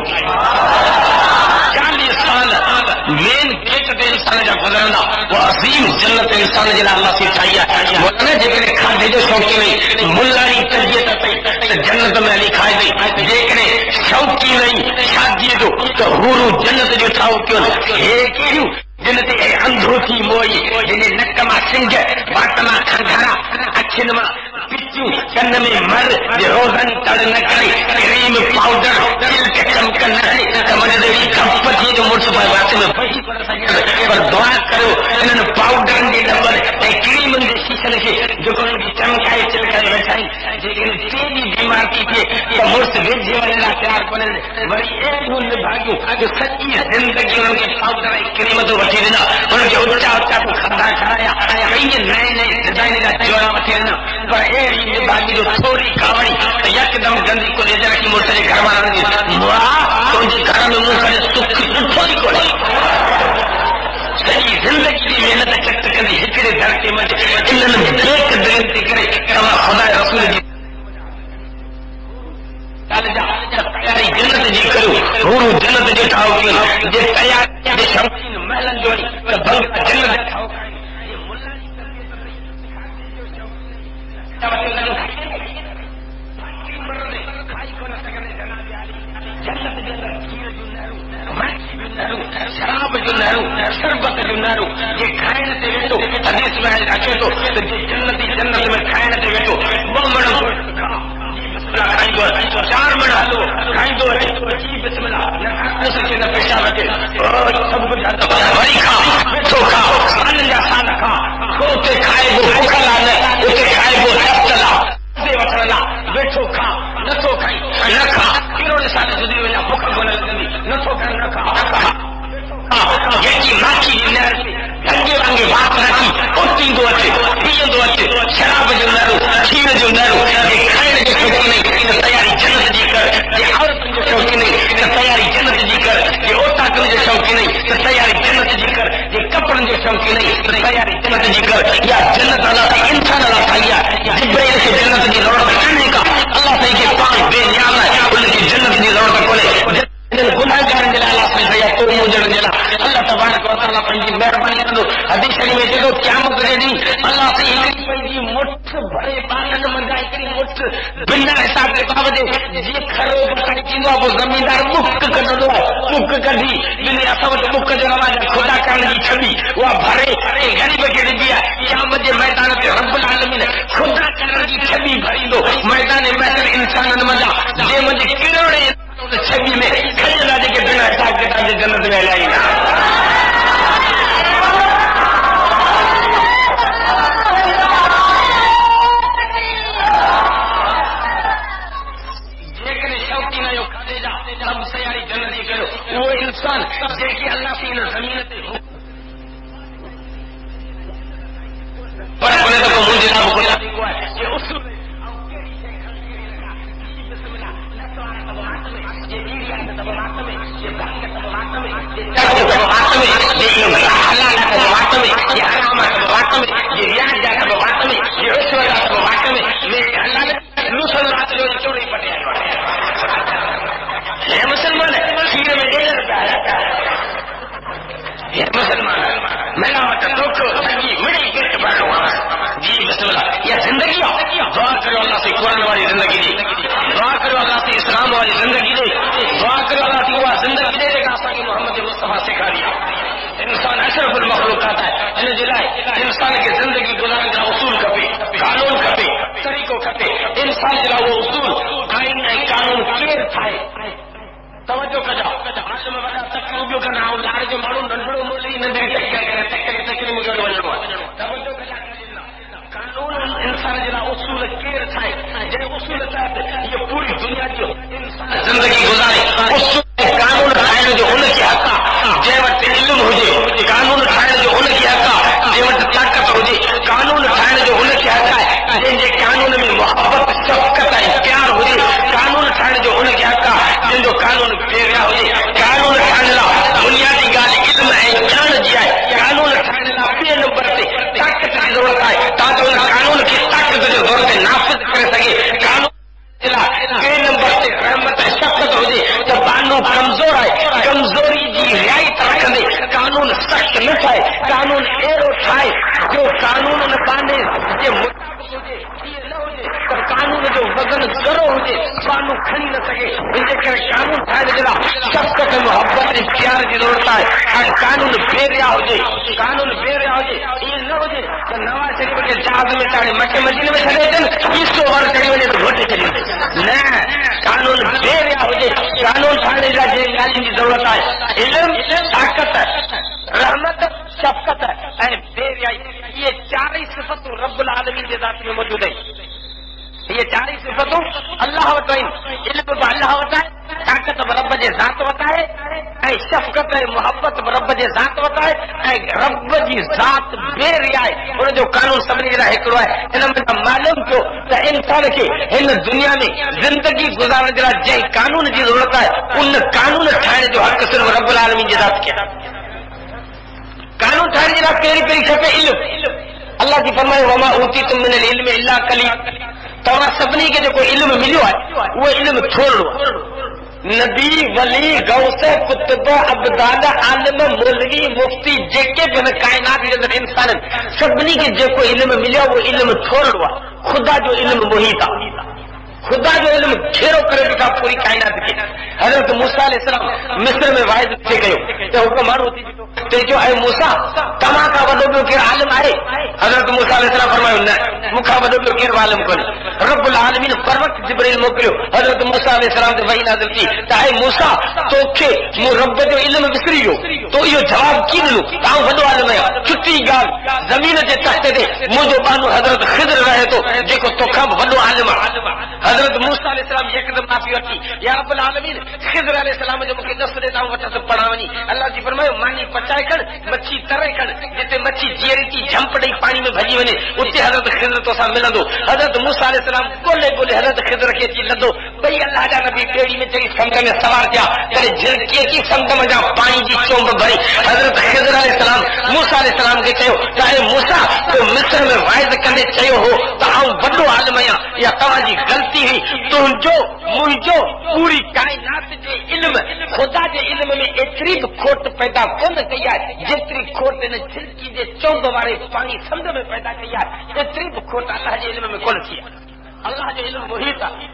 40 साल मेन गेट ते इंसान जा गुज़रंदा वो अज़ीम जन्नत इंसान जे लाइ अल्लाह से ठाही आहे वरना जेकॾहिं खाधे जो शौक़ीन नहीं मुल्लारी तबियत अथई त जन्नत में हली खाए थी जेकॾहिं शौक़ीन नहीं शादीअ जो त हूरू जन्नत जो ठाहो कयो हे कहिड़ियूं जन्नत अंधो थी मोई जिन्हें नक मां सिंग वाट मां खंघारा अखियुनि मां पिचूं कन में मर रोज़न तड़ न करे क्रीम पाउडर तिलक चमक न हले कमरे देवी कप थी जो मुर्स पर वात में बही पर दुआ करो इन्हनि पाउडरनि जे डबल ऐं क्रीमनि जे शीशनि खे जेको उन्हनि खे चमकाए चिलकाए वेठाई जेकॾहिं तेज़ी बीमार थी थिए त मुर्स वेझे वञण लाइ तयारु कोन्हे वरी अहिड़ियूं निभागियूं जो सॼी ज़िंदगी उन्हनि खे पाउडर ऐं क्रीम तो वठी ॾिना उन्हनि खे उचा उचा तो खाधा खाराया पंहिंजे नए नए डिज़ाइन जा जोड़ा वठी ॾिना पर अहिड़ी निभागी जो थोरी कावड़ी त यकदम गंदी को ले रखी मुर्स जे घर वारनि जी तुंहिंजे घर में मूं कॾहिं सुख ॾिठो ई कोन्हे सॼी ज़िंदगी जी महिनत चक कंदी हिकिड़े धरती में इन्हनि बेक देन थी करे तव्हां ख़ुदा रसूल जी तयारी जन्नत जी करियो हूरू जन्नत जे ठाहो कयो जे तयारी जे शौक़ीन महलन जो त बंग जन्नत जे ठाहो शराब जो नहरू शरबत जो नहरू ये खाइण ते वेठो हदीस में अचे थो त जन्नती जन्नत में खाइण ते वेठो ॿ मण खाईंदो 4 मण हलो खाईंदो अची बिस्मिल्लाह न सके न पेशाब अचे सभु कुझु वरी खा वेठो खा सालनि जा साल खा उते खाइबो बुखल आहे न उते खाइबो तप्तल आहे वठण लाइ वेठो खा नथो खाई न खा कहिड़ो साल जुदी वञा बुख कोन लॻंदी नथो खाई न खा जेकी माखी जी नहर रंगे रंगे वात रखी उतींदो अचे पीअंदो अचे शराब जो नहरू खीर जो नहरू ये खाइण जो शौक़ीन नहीं त तयारी जन्नत जी कर ये औरतुनि जो शौक़ीन नहीं त तयारी जन्नत जी कर ये ओटाकनि जो शौक़ीन नहीं त तयारी जन्नत जी कर ये कपड़नि जो शौक़ीन नहीं त तयारी जन्नत जी कर या जन्नत अल्लाह से इंसान अल्लाह ठाही आहे जिब्राइल खे जन्नत जी ज़रूरत कान्हे का अल्लाह साईं खे पाण बेनियाज़ आहे उनखे जन्नत जी ज़रूरत कोन्हे गुनाहगारनि जे लाइ अल्लाह साईं भैया तो हुजण जे लाइ अल्लाह तबारक व तआला पंहिंजी महिरबानी कंदो हदीस शरीफ़ में चए क़यामत जे ॾींहुं अल्लाह साईं हिकिड़ी पंहिंजी मुठ भरे बालनि मंझां हिकिड़ी मुठ बिना हिसाब किताब जे जीअं खरो बकरी थींदो आहे पोइ ज़मीनदार मुक कढंदो आहे मुक कढी ॿिन्ही असां वटि मुक जो रवाज खुदा करण जी छॾी उहा भरे ग़रीब खे ॾिबी आहे क़यामत जे मैदान ते रब्बुल आलमीन खुदा करण जी छॾी भरींदो मैदान महर इंसाननि मंझां जंहिं मंझि किरोड़े छवि में खजंदा जेके बिना हिसाब किताब जे जन्नत में हलिया ईंदा जेकी अल्लाह सी इन ज़मीन ते पर कोने तो मुंहिंजे लाइ कोन्हे कि उसूल मुसलमान खीर में डेढ़ मुसलमान मलामत धोखो ठगी मिड़ी गिरट भरो जी बिस्मिल्लाह ये जिंदगी दुआ करो अल्लाह से कुरान वाली जिंदगी दी दुआ करो अल्लाह से इस्लाम वाली जिंदगी दे दुआ करो अल्लाह से वो जिंदगी दे देगा असांखे मोहम्मद मुस्तफा सिखा दिया इंसान अशरफुल मखलूकात है इन जिलाए इंसान की जिंदगी गुजारण जा उसूल खपे कानून खपे तरीक़ो खपे इंसान जा वो उसूल आइन ऐं कानून केर ठाहे तवज्जो कजो आसम वॾा तकरीबूं कनि ऐं लाड़ जो माण्हू नंढड़ो मोली नंढड़ी तकरीब करे वञिणो आहे तवज्जो कजा कानून इंसान जे लाइ उसूल केर ठाहे जंहिं उसूल तहत इहो पूरी दुनिया जो इंसान ज़िंदगी गुज़ारे उसूल कानून ठाहिण जो उनखे हक़ आहे जंहिं वटि इल्मु हुजे कानून ठाहिण जो उनखे हक़ आहे जंहिं वटि ताक़त हुजे कानून ठाहिण जो उनखे हक़ आहे जंहिंजे कानून में मोहबत शफ़क़त ऐं प्यार हुजे कानून ठाहिण जो उनखे हक़ आहे जंहिंजो कानून पेरिया हुजे कानून ठाहिण लाइ बुनियादी ॻाल्हि इल्म ऐं ॼाण जी आहे कानून ठाहिण लाइ ॿिए नंबर ते ताक़त जी ज़रूरत आहे ताकि उन कानून खे ताक़त जे ज़ोर ते नाफ़िज़ करे सघे कानून जे लाइ ॿिए नंबर ते रहमत ऐं शफ़क़त हुजे त बानू कमज़ोर आहे कमज़ोरी जी रिआयत रखंदे कानून सख़्त न ठाहे कानून अहिड़ो ठाहे जो कानून उन बाने जे मुताबिक़ हुजे ईअं न हुजे त कानून जो वज़न ज़रो हुजे बानू खणी न सघे इनजे करे कानून ठाहिण जे लाइ शफ़क़त मोहबत ऐं प्यार जी ज़रूरत आहे ऐं कानून बेरिया हुजे ईअं न हुजे त नवाज़ शरीफ़ खे जहाज़ में चाढ़े मटे मशीन में छॾे अचनि ईसो वारो चढ़ी वञे त घोटे छॾी वञे न कानून बेरिया हुजे कानून ठाहिण जे लाइ जंहिं ॻाल्हियुनि जी ज़रूरत आहे इल्मु ताक़त रहमत शफ़क़त ऐं बेरियाई इहे चारई सिफ़तूं रब्बुल आलमीन जे ज़ात में मौजूद आहिनि ये चारई सिफ़तूं अल्लाह वटि आहिनि इल्मु बि अल्लाह वटि आहे ताक़त बि रब जे ज़ात वटि आहे ऐं शफ़क़त ऐं मुहबत बि रब जे ज़ात वटि आहे ऐं रब जी ज़ात बेरिया आहे उनजो कानून सभिनी जे लाइ हिकिड़ो आहे हिन में मालूम थियो त इंसान खे हिन दुनिया में ज़िंदगी गुज़ारण जे लाइ जंहिं कानून जी ज़रूरत आहे उन कानून ठाहिण जो हक़ सिर्फ़ु रब्बुल आलमीन जे ज़ात खे कानून ठाहिण जे लाइ पहिरीं खपे इल्मु अल्लाह जी फरमायो वमा ऊतीतुम मिनल इल्मि इल्ला क़लील तव्हां सभिनी खे जेको इल्मु मिलियो आहे उहो इल्मु थोरो आहे नबी वली गौस कुतुब अबदाद आलिम मौलवी मुफ्ती जेके बि हिन काइनात जे अंदरि इंसान आहिनि सभिनी खे जेको इल्मु मिलियो उहो इल्मु थोरो आहे ख़ुदा जो इल्मु मुहीत आहे ख़ुदा जो इल्मु घेरो करे बीठा पूरी काइनात खे हज़रत मूसा अलैहिस्सलाम मिस्र में वाइद थी कयो त हुकम माण्हू थी ते जो ऐं मूसा तव्हां खां वॾो ॿियो केरु आलिम आहे हज़रत मूसा अलैहिस्सलाम फरमायो न मूंखां वॾो ॿियो केरु आलिम कोन्हे रब्बुल आलमीन पर वक़्त जिब्रील मोकिलियो हज़रत मूसा अलैहिस्सलाम ते वही नाज़िल थी त ऐं मूसा तोखे मूं रब जो इल्मु विसरी वियो तो इहो जवाबु कीअं ॾिनो तव्हां वॾो आलिम आहियो छुटी ॻाल्हि ज़मीन जे तख़्ते ते मुंहिंजो बानो हज़रत ख़िज़र रहे थो जेको तोखां बि वॾो आलिम आहे हज़रत मूसा अलैहिस्सलाम यकदम माफ़ी वठी या रब्बुल आलमीन ख़िज़र अलैहिस्सलाम जो मूंखे ॾस ॾे तव्हां वटि पढ़ा वञी अल्लाह जी फरमायो मानी पचाए खण मच्छी तरे खण जिते मच्छी जीअरी थी झंप ॾेई पाणी में भॼी वञे उते हज़रत ख़िज़र तोसां मिलंदो हज़रत मूसा अलैहिस्सलाम ॻोल्हे ॻोल्हे हज़रत ख़िज़र खे अची लधो ॿई अल्लाह जा नबी ॿेड़ी में चढ़ी समुंड में सवार थिया करे झिरकी अची समुंड में जा पाणी जी चोंब भरी हज़रत ख़िज़र अलैहिस्सलाम मूसा अलैहिस्सलाम खे चयो त ऐं मूसा तो मिस्र में वाइद कंदे चयो हो त आउं वॾो आलिम आहियां इहा तव्हांजी ग़लती हुई तुंहिंजो मुंहिंजो पूरी काइनात जे इल्म ख़ुदा जे इल्म में एतिरी बि खोट पैदा कोन कई आहे जेतिरी खोट हिन झिरकी जे चोंब वारे पाणी समुंड में पैदा कई आहे एतिरी बि खोट अल्लाह जे इल्म में कोन थी आहे अल्लाह जो इल्मु मुहीत आहे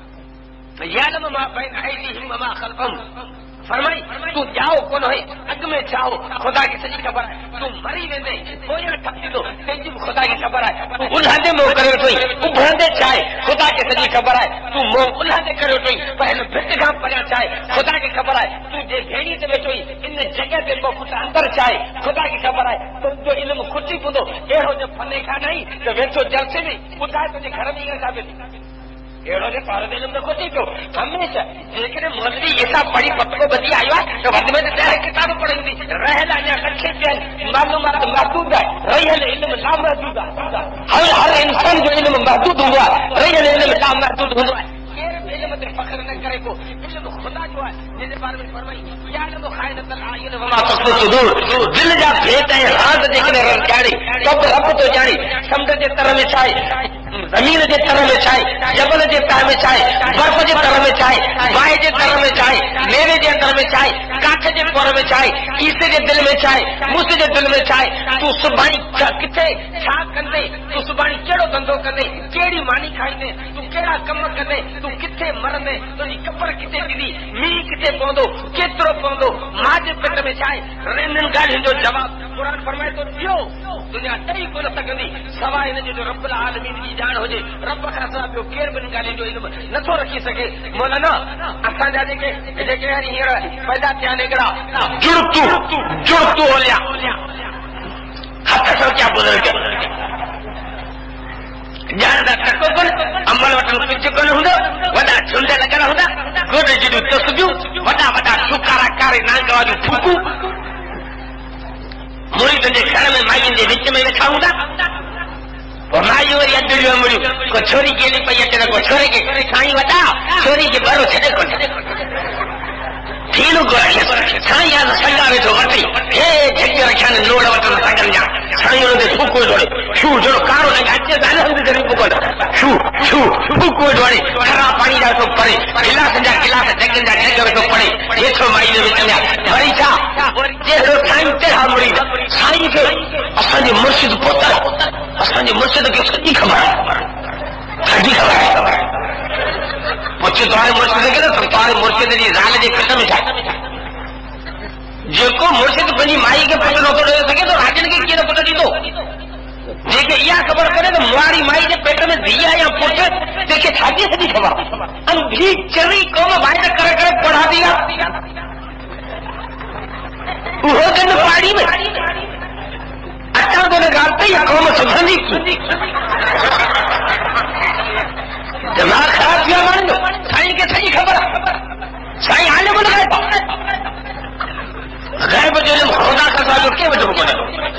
यालम मां बैन ऐदीहिम व मा ख़ल्फहुम फरमाई तूं ॼाओ कोन है अॻ में छाओ ख़ुदा खे सॼी ख़बर आहे तूं मरी वेंदे पोयां ठपंदो तंहिंजी बि ख़ुदा खे ख़बर आहे तूं उल्हंदे मोह करे वेठो आहीं उभरंदे छा आहे ख़ुदा खे सॼी ख़बर आहे तूं मोह उल्हंदे करे वेठो आहीं पर हिन भित खां परियां छा आहे ख़ुदा खे ख़बर आहे तूं जे भेड़ी ते वेठो आहीं इन जॻह ते ॿ फुट अंदरि छा आहे ख़ुदा खे ख़बर आहे तुंहिंजो इल्मु खुटी पवंदो अहिड़ो जो फने खां न त वेठो जलसे में ॿुधाए तुंहिंजे घर में ईअं छा اڑو جو پارے علم نہ کوتی تو ہمیشہ لیکن مولوی یہ سب پڑھی پتو بدی آیا تو بعد میں تے کتاب پڑھیں دی رہلا یا کچھ پہ معلومات محدود ہے رہل علم لا محدود ہے ہر انسان جو علم محدود ہوا رہل علم لا محدود ہوا علم تے فخر نہ کرے کو علم خدا جو ہے جس بارے میں فرمائی یا علم خائنۃ العین وما تصدر صدور دل جا بھیت ہے راز دیکھنے رن جاڑی کب رب تو جاڑی سمندر کے طرح میں چاہے زمین کے طرح میں چاہے جبل کے طرح میں چاہے برف کے طرح میں چاہے وائے کے طرح میں چاہے میوے کے اندر میں چاہے کاٹ کے طور میں چاہے عیسے کے دل میں چاہے مجھ کے دل میں چاہے تو سبانی کتنے چھا کندے تو سبانی کیڑو دندو کندے کیڑی مانی کھائیندے تو کیڑا کم کندے تو کتنے مرندے تو کپڑ کتنے دی می کتنے پوندو کیترو پوندو ماں کے پیٹ میں چاہے رنن گاڑی جو جواب قرآن فرمائے تو دیو دنیا ٹئی کو نہ سکندی سوائے ان جو رب العالمین کی جان ہو جائے رب کا صاحب جو کیر بن گالی جو علم نتھو رکھی سکے مولانا اساں جا کے پیدا کیا نگڑا جڑتو ہو لیا ہاتھ سو کیا بزرگ جان دا تکو کن عمل وٹن پچ کن ہوندا وڈا جھنڈ لگا ہوندا گوڈ جدو تسبیو وڈا وڈا سکارا کارے نانگ واجو پھوکو مرید دے گھر میں مائیں دے وچ میں رکھا ہوندا اور مائی اور ادڑیو مڑی کو چھوری کے لیے پئی اچے کو چھوری کے سائیں وڈا چھوری کے بارو چھڈے کو تینو کو رکھے سائیں یا سنگاوے تو وٹی اے جھگے رکھن لوڑ وٹن سگن جا سائیں دے پھوکو جوڑے شو جو کارو لگا اچے دان ہند دے پھوکو شو پھوکو جوڑے کھرا پانی دا تو پڑے گلاس جگن جا جگ تو پڑے یہ تو مائی دے وچ میں بھری چا جہڑو ٹائم تے ہمڑی سائیں کے اساں دے مرشد پوتر اساں دے مرشد کے سچی خبر ہے مجھے تمہارے مرشد کے نا تمہارے مرشد جی زال جی ختم ہے جو کو مرشد پنجی مائی کے پتر نہ دے سکے تو راجن کے کیڑے پتر دی دو جے کہ یہ خبر کرے تو ماری مائی کے پیٹ میں دیا یا پوچھے دیکھے چھاتی سے خبر ہم بھی چری قوم بھائی کر پڑھا دیا وہ گن پاڑی میں اچھا تو نے گالتے یا قوم سمجھنی کی دماغ خراب کیا مان لو سائیں کے صحیح خبر سائیں عالم الغیب غیب جو علم خدا کا تعلق کے وجہ کو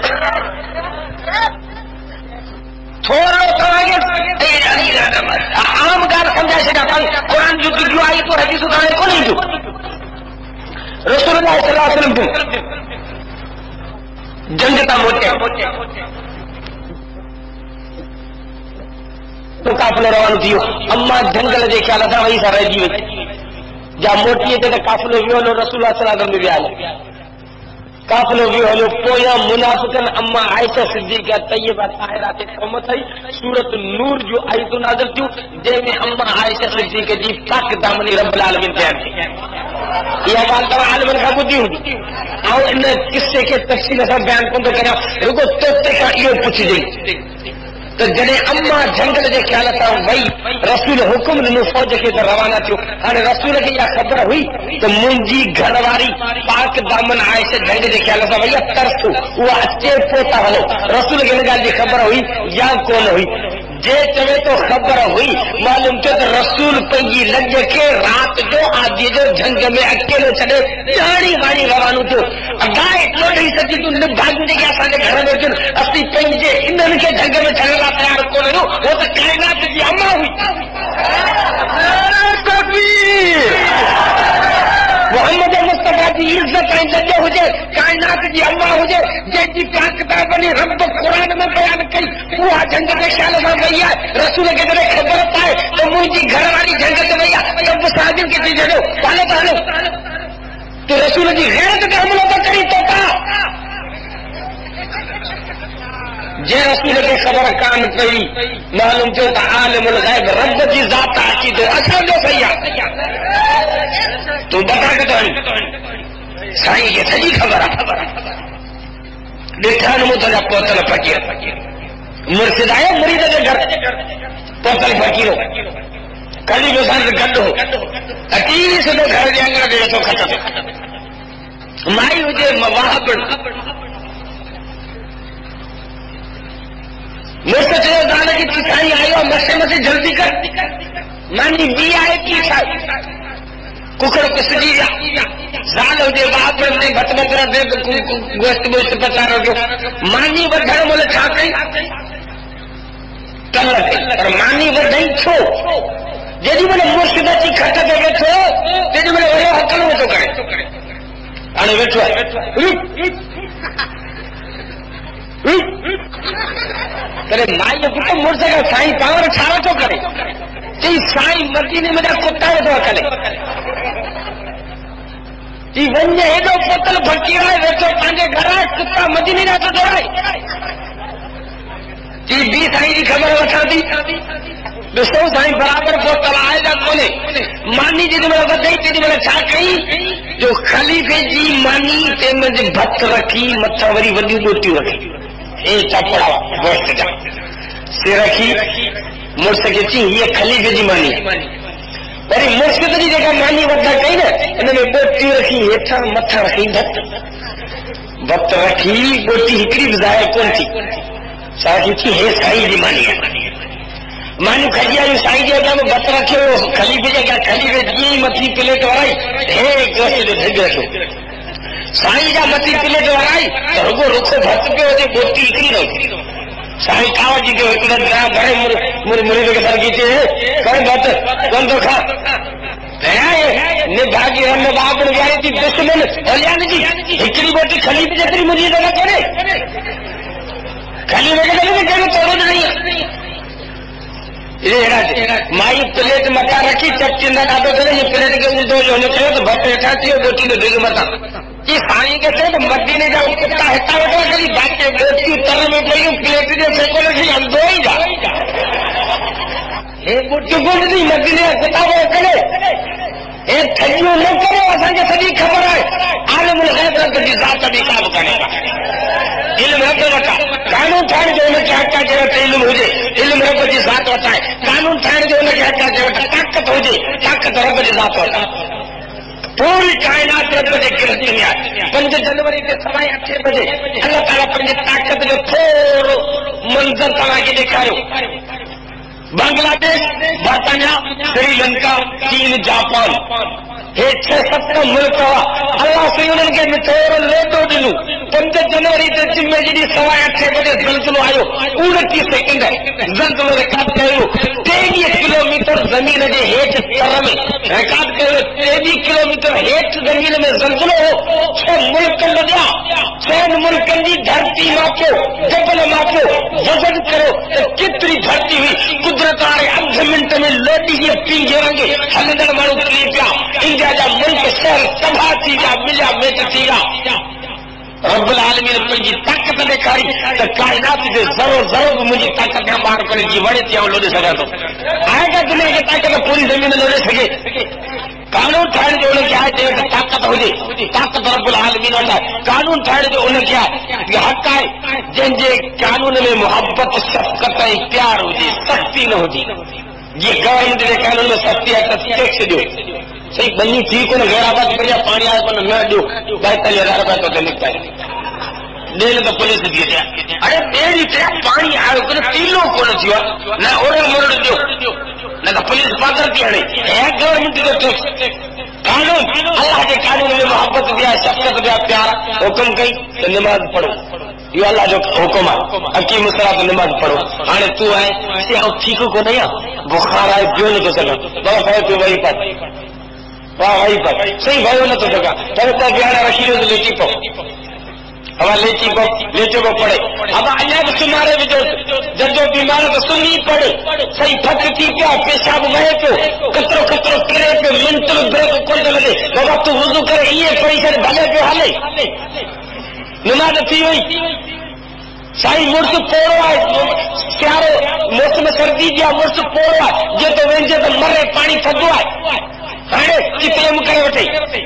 تھوڑا تو آگے عام گال سمجھا سے جاتا قرآن جو جو آئی تو حدیث اتارے کو نہیں جو رسول اللہ صلی اللہ علیہ وسلم کو جنگ کا موٹے تو قافلو روانو تھیو اما جنگل جے خیال تھا وہی سا رہی وئی جا موٹی تے قافلو ویو لو رسول اللہ صلی اللہ علیہ وسلم ویال قافلو ویو لو پویا منافقن اما عائشہ صدیقہ طیبہ طاہرہ تے قوم تھئی سورۃ نور جو آئی تو نازل تھیو جے میں اما عائشہ صدیقہ جی پاک دامنی رب العالمین تیار تھی یہ بات تو عالم کا بدی ہوئی او ان قصے کے تفصیل سے بیان کو کرا رکو تو کا یہ پوچھ دی تو جڑے اما جنگل کے خیال تھا وہی رسول حکم ڈنو فوج کے روانہ تھو ہاں رسول کی یہ خبر ہوئی تو منجی گھر واری پاک دامن عائشہ جنگ کے خیال تھا وہی ترس وہ اچے پوتا ہلو رسول کی گل کی خبر ہوئی یا کون ہوئی جے چوے تو خبر ہوئی معلوم تو رسول پنجی لگ کے رات جو آدھی جو جنگ میں اکیلے چلے جاڑی واڑی روانو تھو اگائے ٹوٹی سچی تو نہ بھاگنے کے اساں دے گھر میں اسی پنجے انہن کے جنگ میں چلنا تیار کون ہو وہ تو کائنات کی اما ہوئی تکبیر محمد مصطفیٰ کی عزت عزت ہو جائے کائنات کی اما ہو جائے جے جی کاکتا بنی رب قرآن میں بیان کی وہ جنگ کے خیال سے بھیا رسول کے ذریعے خبر پائے تو مجھے گھر والی جنگ سے بھیا سب صادق کی چیزیں دو پالو پالو تو رسول کی غیرت کا حملہ تو کری تو تھا جے رسول کے خبر کان پئی معلوم جو عالم الغیب رب کی ذات کی تو اصل جو صحیح تو بتا کے تو سائیں کے صحیح خبر دیکھان متلا پوتل فقیر مرشد آئے مرید کے گھر پوتل فقیر کلی جو سان گڈ ہو اٹیس تو گھر دے انگڑ دے تو ختم مائی ہوجے وہاں پر مجھ سے چلو دانا کی چکھائی آئی اور مسے مسے جلدی کر مانی بی آئے کی ککڑ کسجی زال ہوجے باپ نے بت بکرا دے گوشت گوشت پچارو جو مانی وڈھڻ مل چھا کئی کل پر مانی وڈھئی چھو جیڑی مل مرشد اچي کھٽ تے ويٺو تيڙي مل ويو حقل ويٺو ڪري هاڻي ويٺو करे माई पुट मुड़स का साईं पावर छा थो करे चई साईं मदीने में कुत्ता वेठो करे चई वञे हेॾो पोतल फकीर आहे वेठो पंहिंजे घर कुत्ता मदीने जा थो दौड़ाए चई ॿी साईं जी ख़बर वठां थी ॾिसो साईं बराबरि पोतल आहे या कोन्हे मानी जेॾीमहिल वधई तेॾीमहिल छा कई जो ख़लीफ़े जी मानी तंहिंमहिल भत रखी मथां वरी वॾियूं ॾोटियूं रखी ए चपड़ा गोश्त जा से रखी मुर्स के ची ये खलीफे जी मानी वरी मुर्शिद जी जेका मानी वधा कई न इनमें बोटी रखी हेठा मथा रखी भत रखी बोटी हिकड़ी भी ज़ाहिर कोन थी साखी थी हे साईं जी मानी मानियूं खजी आयूं साईं जे अॻियां में भत रखियो खलीफे जे अॻियां खलीफे जीअं ई मथी प्लेट वाराई हे गोश्त जो ढिग रखियो साईं जा मथी प्लेट वाराई तो रुगो रुखो भत पियो हुजे बोटी हिकड़ी रही साईं काव जी के हिकु घणे मुरीद खे सरगी थे कहीं भत कोन थो खा भागी रन बाप ॻाए थी दुश्मन हलियान जी हिकड़ी बोटी खलीफ़े जेतिरी मुंहिंजी जॻह कोन्हे खलीफ़े खे कहिड़ो तोड़ो नहीं माई प्लेट मथा रखी चपचिंदा ॾाढो करे ये प्लेट खे उल्टो जो हुन कयो त भत हेठां थी वियो बोटी जो ढिग मथां कि साईं खे चयो त मदीने जा कुत्ता हितां वेठा करी बाक़ी बोटियूं तर में पयूं प्लेट जो फेको लॻी अंधो ई जा हे बोटियूं कोन ॾिनी मदीने जा कुत्ता पियो करे हे ठगियूं न करियो असांखे सॼी ख़बर आहे आलिमुल ग़ैब रब जी ज़ात बि का बि कान्हे इल्म रब वटां कानून ठाहिण जो हुनखे हक़ आहे जे वटि इल्म हुजे इल्म रब जी ज़ात वटां आहे कानून ठाहिण जो हुनखे हक़ आहे जे वटि ताक़त हुजे ताक़त रब जी ज़ात वटां पूरी कायनात रब जे गिरफ्त में आहे 5 जनवरी ते 8:30 बजे अल्लाह ताला पंहिंजी ताक़त जो थोरो मंज़र तव्हांखे ॾेखारियो बांग्लादेश बर्तानिया श्रीलंका चीन जापान हे 6-7 मुल्क हुआ अल्लाह से उन्हनि खे थोरो लोटो ॾिनो 5 जनवरी ते जुमे जी 8:30 बजे ज़लज़लो आयो 29 सेकंड ज़लज़लो रिकॉर्ड कयो 23 किलोमीटर ज़मीन जे हेठि तर में रिकॉर्ड कयो 23 किलोमीटर हेठि ज़मीन में ज़लज़लो हो 6 मुल्कनि लॻिया 6 मुल्कनि जी धरती मापियो जबल मापियो वज़न कयो त केतिरी धरती हुई कुदरत वारे अध मिंट में लोटी जे पींघे वांगे हलंदड़ माण्हू किरी पिया इंडिया जा मुल्क शहर तबाह थी विया मिलिया मेट थी विया रब्बुल आलमीन पंहिंजी ताक़त ॾेखारी त काइनात जे ज़रो ज़रो बि मुंहिंजी ताक़त खां ॿाहिरि करे जी वणे थी लोॾे सघां थो आहे का दुनिया खे ताक़त पूरी ज़मीन लोॾे सघे कानून ठाहिण जो उनखे आहे जे वटि ताक़त हुजे ताक़त रब्बुल आलमीन वटि आहे कानून ठाहिण जो उनखे आहे हक़ आहे जंहिंजे कानून में मोहब्बत शफ़क़त ऐं प्यार हुजे सख़्ती न हुजे जीअं गवर्नमेंट जे कानून में सख़्ती आहे त टैक्स ॾियो सही बनी थी कोन गैराबाद बढ़िया पानी आयो कोन न ॾियो 42,000 रुपया तो निकिता ॾेल त पुलिस थी अचे अरे ॿेड़ी ते पाणी आयो कोन पीलो कोन थियो न ओड़े मोड़ ॾियो न त पुलिस पागल थी हणे हे गवर्नमेंट जो टैक्स कानून अल्लाह जे कानून में मोहब्बत भी आहे शफ़क़त भी आहे प्यार हुकुम कई त नमाज़ पढ़ो इहो अल्लाह जो हुकुम आहे अकीम सलात नमाज़ पढ़ो हाणे तूं आहे से ऐं ठीकु कोन आहियां बुखार आहे पियो नथो सघां बाबा साहिब तूं वही पढ़ वाह वही पर सही भयो न तो जगह पर तो बिहारा रखी लो लेची पो हवा लेची को पड़े अब अल्लाह के सुमारे भी जो जजो बीमार तो सुनी पड़े सही फक थी क्या पेशाब वहे तो कतरो करे पे मिनट ब्रेक कोन लगे बाबा तू वुजू करे ये पैसे भले पे हाले नमाज थी हुई साईं मुर्स पोड़ो आहे सियारो मौसम सर्दी जी आहे मुर्स पोड़ो आहे जे तो वेंजे तो मरे पानी थधो आहे हाणे तयम करे वठे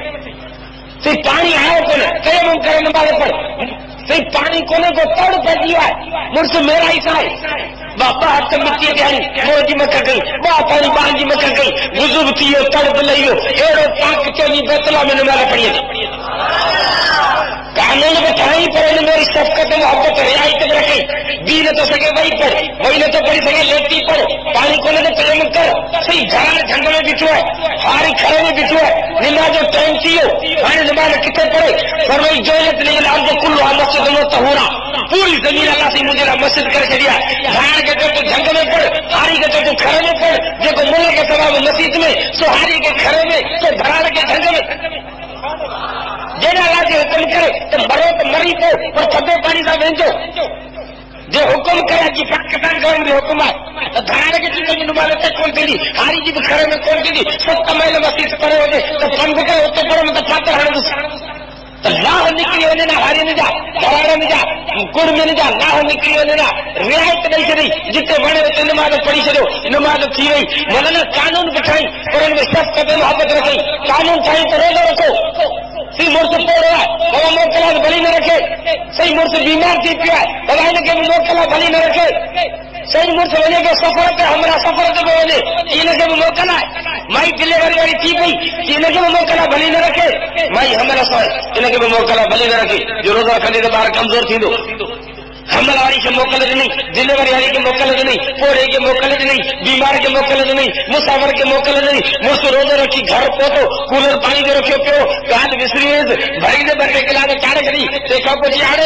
सही पानी आयो कोन तयम करे नमाज़ पढ़ सही पानी कोने को तड़ पइजी आहे मुर्स मेरा ही साईं बाबा हथ मिट्टी ते हणी मोजी मक कई बा पानी बांजी मक कई वुज़ू थी वियो तड़ बि लही वियो अहिड़ो पाक चई बेतला में नमाज़ पढ़ी कानून में ठाही पर इन मेरी शफ़क़त मोहब्बत रियायत रखी बी न तो सके वही पढ़ वही न तो पढ़ी सके लेती पढ़ पानी कोने तो तयम कर सही घर جنگ میں بیٹھو ہے، ہاری کھڑے میں بیٹھو ہے، نماز جو ٹائم تھی ہو ہاں نماز کتنے پڑھے فرمائی جوہت نہیں الارض کلھا مسجد و طہورا، پوری زمین اللہ سے مجھے مسجد کر چھڑیا، ہار کے تو جنگ میں پڑھ، ہاری کے تو کھڑے میں پڑھ، جو ملک کے سبب مسجد میں سو ہاری کے کھڑے میں تو دھڑاڑ کے جنگ میں جینا اللہ جی حکم کرے تو مرو تو مری پو پر تھبے پانی کا وینجو جو حکم کرے جی پاکستان گورنمنٹ حکم ہے تو دھڑاڑ کے جنگ میں نماز تک کون تھی ہاری جی کھڑے میں کون تھی سب کمائل مسجد پڑے ہوتے تو پنگ کرے اتنے پڑے میں تو پاتر ہڑے تو لاہ نکلی ہونے نا ہاری میں جا دھڑاڑے میں جا گڑ میں نہیں جا لاہ نکلی ہونے نا رعایت نہیں چڑی جتنے بڑے ہوتے نماز پڑھی چڑو نماز تھی وئی مولانا قانون بٹھائی اور ان میں شفقت محبت رکھی قانون ٹھائی تو روزہ رکھو صحیح مرس پڑ رہا ہے بابا موکلا بھلی نہ رکھے صحیح مرس بیمار تھی پیا بابا ان کے موکلا بھلی نہ رکھے صحیح مرس وجہ کے سفر پہ ہمارا سفر تو وجہ ان کے بھی موکلا ہے مائی ڈلیوری والی تھی پئی ان کے بھی موکلا بھلی نہ رکھے مائی ہمارا سوائے ان کے بھی موکلا بھلی نہ رکھے جو روزہ رکھنے تو باہر کمزور تھی دو حمل والی کے موکل نہیں ڈلیوری والی کے موکل نہیں پوڑے کے موکل نہیں بیمار کے موکل نہیں مسافر کے موکل نہیں مجھ روزہ رکھی گھر پوتو کولر پانی دے رکھو پیو گاند وسری بھائی نے بڑے کے لانے چاڑے کری دیکھا کچھ آڑے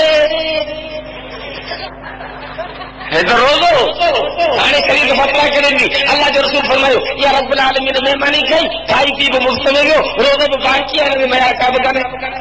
روزو آنے خرید فتوا کریں گی اللہ جو رسول فرماؤ یا رب العالمین نے مہمانی کھائی کھائی پی وہ مفت میں گو روزہ بھی بات کیا میں کا بتانے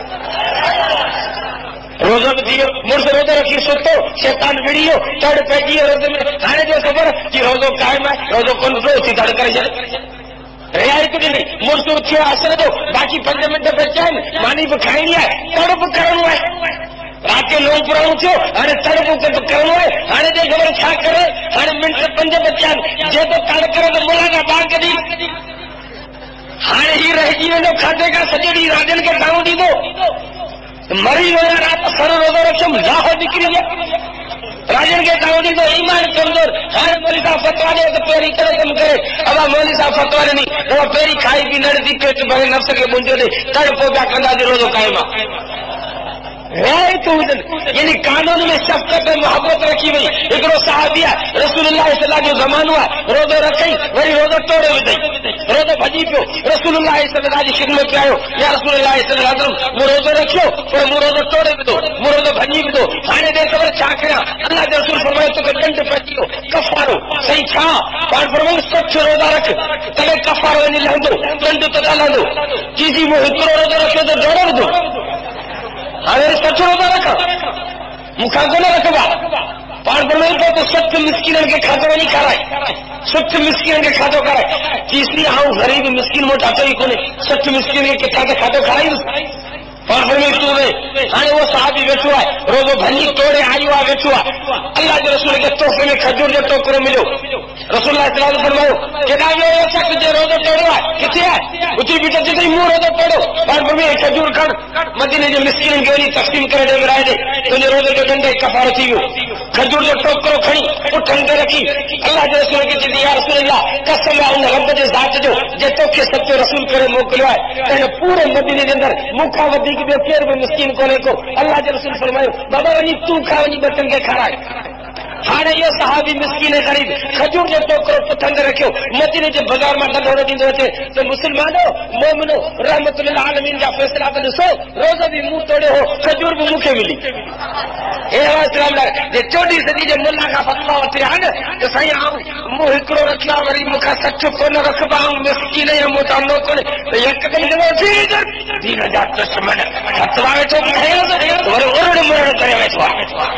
روزہ بھی دیو مڑ سے روزہ رکھی سوتو شیطان ویڈیو تڑ پیٹی روزے میں آنے جو خبر کہ روزو قائم ہے روزو کون رو تھی تڑ کر جائے رعایت بھی نہیں مڑ سے اچھے آسر دو باقی 5 منٹ بچائیں مانی بھی کھائیں گے تڑپ کرنا ہے رات کے لوگ پورا چھو ہاں تڑپ کے تو کرنا ہے ہاں دے خبر چھا کرے ہاں منٹ 5 بچائیں جے تو تڑ کرے تو ملا کا باغ دی ہاں ہی رہ جی لو کھاتے کا سجڑی راجن کے گاؤں دی دو مری ہو رات سر روزہ رکھم لاہو نکلی ہے راجن کے گاؤں دی دو ایمان کمزور ہر مولی صاحب فتوا دے تو پیری کرے کم کرے اب مولی صاحب فتوا دے نہیں وہ پیری کھائی بھی نڑتی پیٹ بھرے نفس کے منجو دے تڑپو پیا کندا دی روزو قائمہ یعنی قانون میں شفقت محبت رکھی ہوئی ایکڑو صحابیہ رسول اللہ صلی اللہ جو زمان ہوا روزہ رکھئی وری روزہ توڑے ہوئی روزہ بھجی پیو رسول اللہ صلی اللہ کی خدمت پہ آئو یا رسول اللہ صلی اللہ علیہ وسلم وہ روزہ رکھو اور وہ روزہ توڑے بھی دو وہ روزہ بھجی بھی دو ہانے دے خبر چھا کرا اللہ کے رسول فرمائے تو کہ ڈنڈ پہ دیو کفارو صحیح چھا پان فرمائے سچ روزہ رکھ تلے کفارو نہیں لہندو ڈنڈ تو ڈالا دو کسی وہ ہکڑو روزہ رکھو تو ڈوڑ دو ہمیں سچ روزہ رکھا مکھا کو نہ رکھوا پان پر میں تو سچ مسکین کے کھاتوں میں نہیں کھا رہا سچ مسکین کے کھاتوں کھا رہا ہے تیسری ہاں غریب مسکین موٹا تو ہی کونے سچ مسکین کے کھاتوں کھا رہی پان پر میں تو ہاں وہ صحابی بیٹھو ہے روزو بھنی توڑے آئی ہوا بیٹھو ہے اللہ کے رسول کے تحفے میں کھجور جو ٹوکرو ملو رسول اللہ صلی اللہ علیہ وسلم فرماؤ کہ نہ یہ شخص جو روزہ توڑو ہے کتنے ہے اچھی بیٹا جتنے منہ روزہ توڑو پان پر میں کھجور کھڑ مدینے جو مسکین کے لیے تقسیم کرے دے رہے دے تو یہ روزے جو ڈنڈے کفارہ تھی ہو کھجور جو ٹوکرو کھڑی اٹھن کے رکھی اللہ کے رسول کی چیز یا رسول اللہ قسم ان رب کے ذات جو جے تو کے سچے رسول کرے موکلو ہے کہ پورے مدینے کے اندر مکھا ودی کی بے پیر میں مسکین کونے کو اللہ کے رسول فرمائے بابا ونی تو کھا ونی بچن کے کھا رہا ہے ہاں یہ صحابی مسکین غریب کھجور جو ٹوکرو پتھنگ رکھو مدینے جو بازار میں ڈھوڑے دیندے ہوتے تو مسلمانوں مومنوں رحمت للعالمین کا فیصلہ تو سو روزہ بھی منہ توڑے ہو کھجور بھی منہ ملی اے اسلام دے 14 صدی جو مولا کا فتوا ہوتے ہیں تو صحیح ہم منہ ہکڑو رکھنا وری مکھا سچ کو نہ رکھبا مسکین یا موٹا نو کو تو یک دم جو دین جات دشمن فتوا تو ہے اور اور کرے بیٹھوا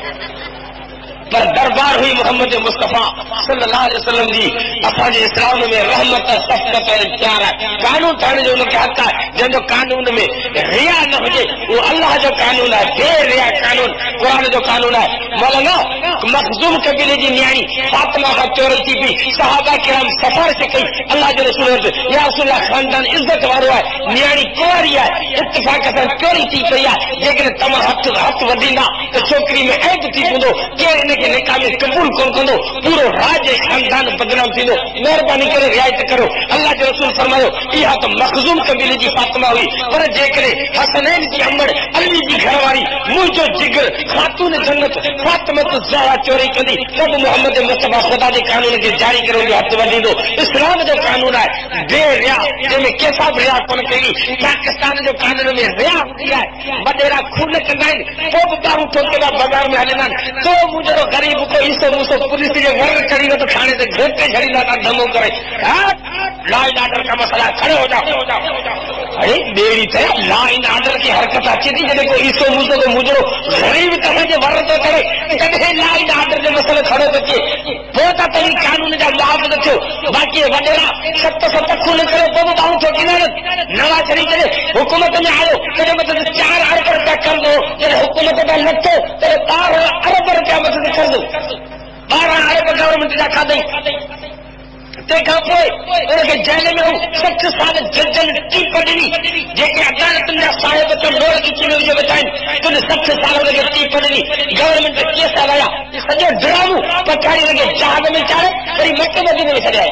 پر دربار ہوئی محمد مصطفیٰ صلی اللہ علیہ وسلم جی افاج اسلام میں رحمت شفقت اختیار ہے قانون ٹھانے جو انہوں کے حق ہے جن قانون میں ریا نہ ہو جائے وہ اللہ جو قانون ہے بے ریا قانون قرآن جو قانون ہے مولانا مخزوم قبیلے جی نیائی فاطمہ کا چورتی بھی صحابہ کرام سفر سے کئی اللہ جو رسول یا رسول اللہ خاندان عزت وارو ہے نیائی کواری ہے اتفاق سے چوری تھی پئی ہے لیکن تمام ہاتھ ودینا تو چھوکری میں ایک تھی پوندو کہ जे निकाह में कबूल कोन कंदो पूरो राज खानदान बदनाम थींदो। महिरबानी करे रियायत करो। अल्लाह जो रसूल फरमायो इहा तो मखज़ूम कबीले जी फातिमा हुई, पर जेकरे हसनैन जी अमड़ अली जी घरवारी मुंहिंजो जिगर खातून जन्नत फातिमा तो ज़हरा चोरी कंदी सब मोहम्मद मुस्तफा खुदा जे कानून खे जारी करे जो हथ वधींदो। इस्लाम जो कानून आहे बेरिया, जंहिंमें कंहिंसां बि रिया कोन कई। पाकिस्तान जो कानून में रिया हूंदी आहे, वॾेरा खून कंदा आहिनि, पोइ बि ॿारूं ठोकेला बाज़ार में हलंदा आहिनि। तो मुंहिंजो ग़रीब को ईसो मूसो पुलिस जे वर कढी न तो थाने ते घोटे छॾींदा था धमो करे। लॉ एंड ऑर्डर का मसला, खड़े हो जाओ। अरे बेड़ी थे लॉ एंड ऑर्डर की हरकत अचे थी जॾहिं को ईसो मूसो को मुजरो ग़रीब तरह जे वर थो करे, कॾहिं लॉ एंड ऑर्डर जो मसलो खड़ो थो थिए, पोइ त तव्हां कानून जा मुआफ़ थियो। बाक़ी वॾेरा 7 खून करे पोइ बि ॿाहूं ठोकींदा आहिनि। नवाज़ शरीफ़ जॾहिं हुकूमत में आयो तॾहिं मतिलबु 4 अरब रुपया कर्ज़ो, जॾहिं हुकूमत में लथो तॾहिं 12 अरब रुपया मतिलबु कर्ज़ो, 12 अरब गवर्नमेंट जा खाधई। तंहिंखां पोइ उनखे जेल में 60 साल जजनि टीप ॾिनी, जेके अदालतुनि जा साहिब तो लोड़ खिची में विझी वेठा आहिनि, तुंहिंजे 60 साल उनखे टीप ॾिनी। गवर्नमेंट केस हलाया, सॼो ड्रामो पछाड़ी हुनखे जहाज में चाढ़े वरी मके मदीने में छॾिया।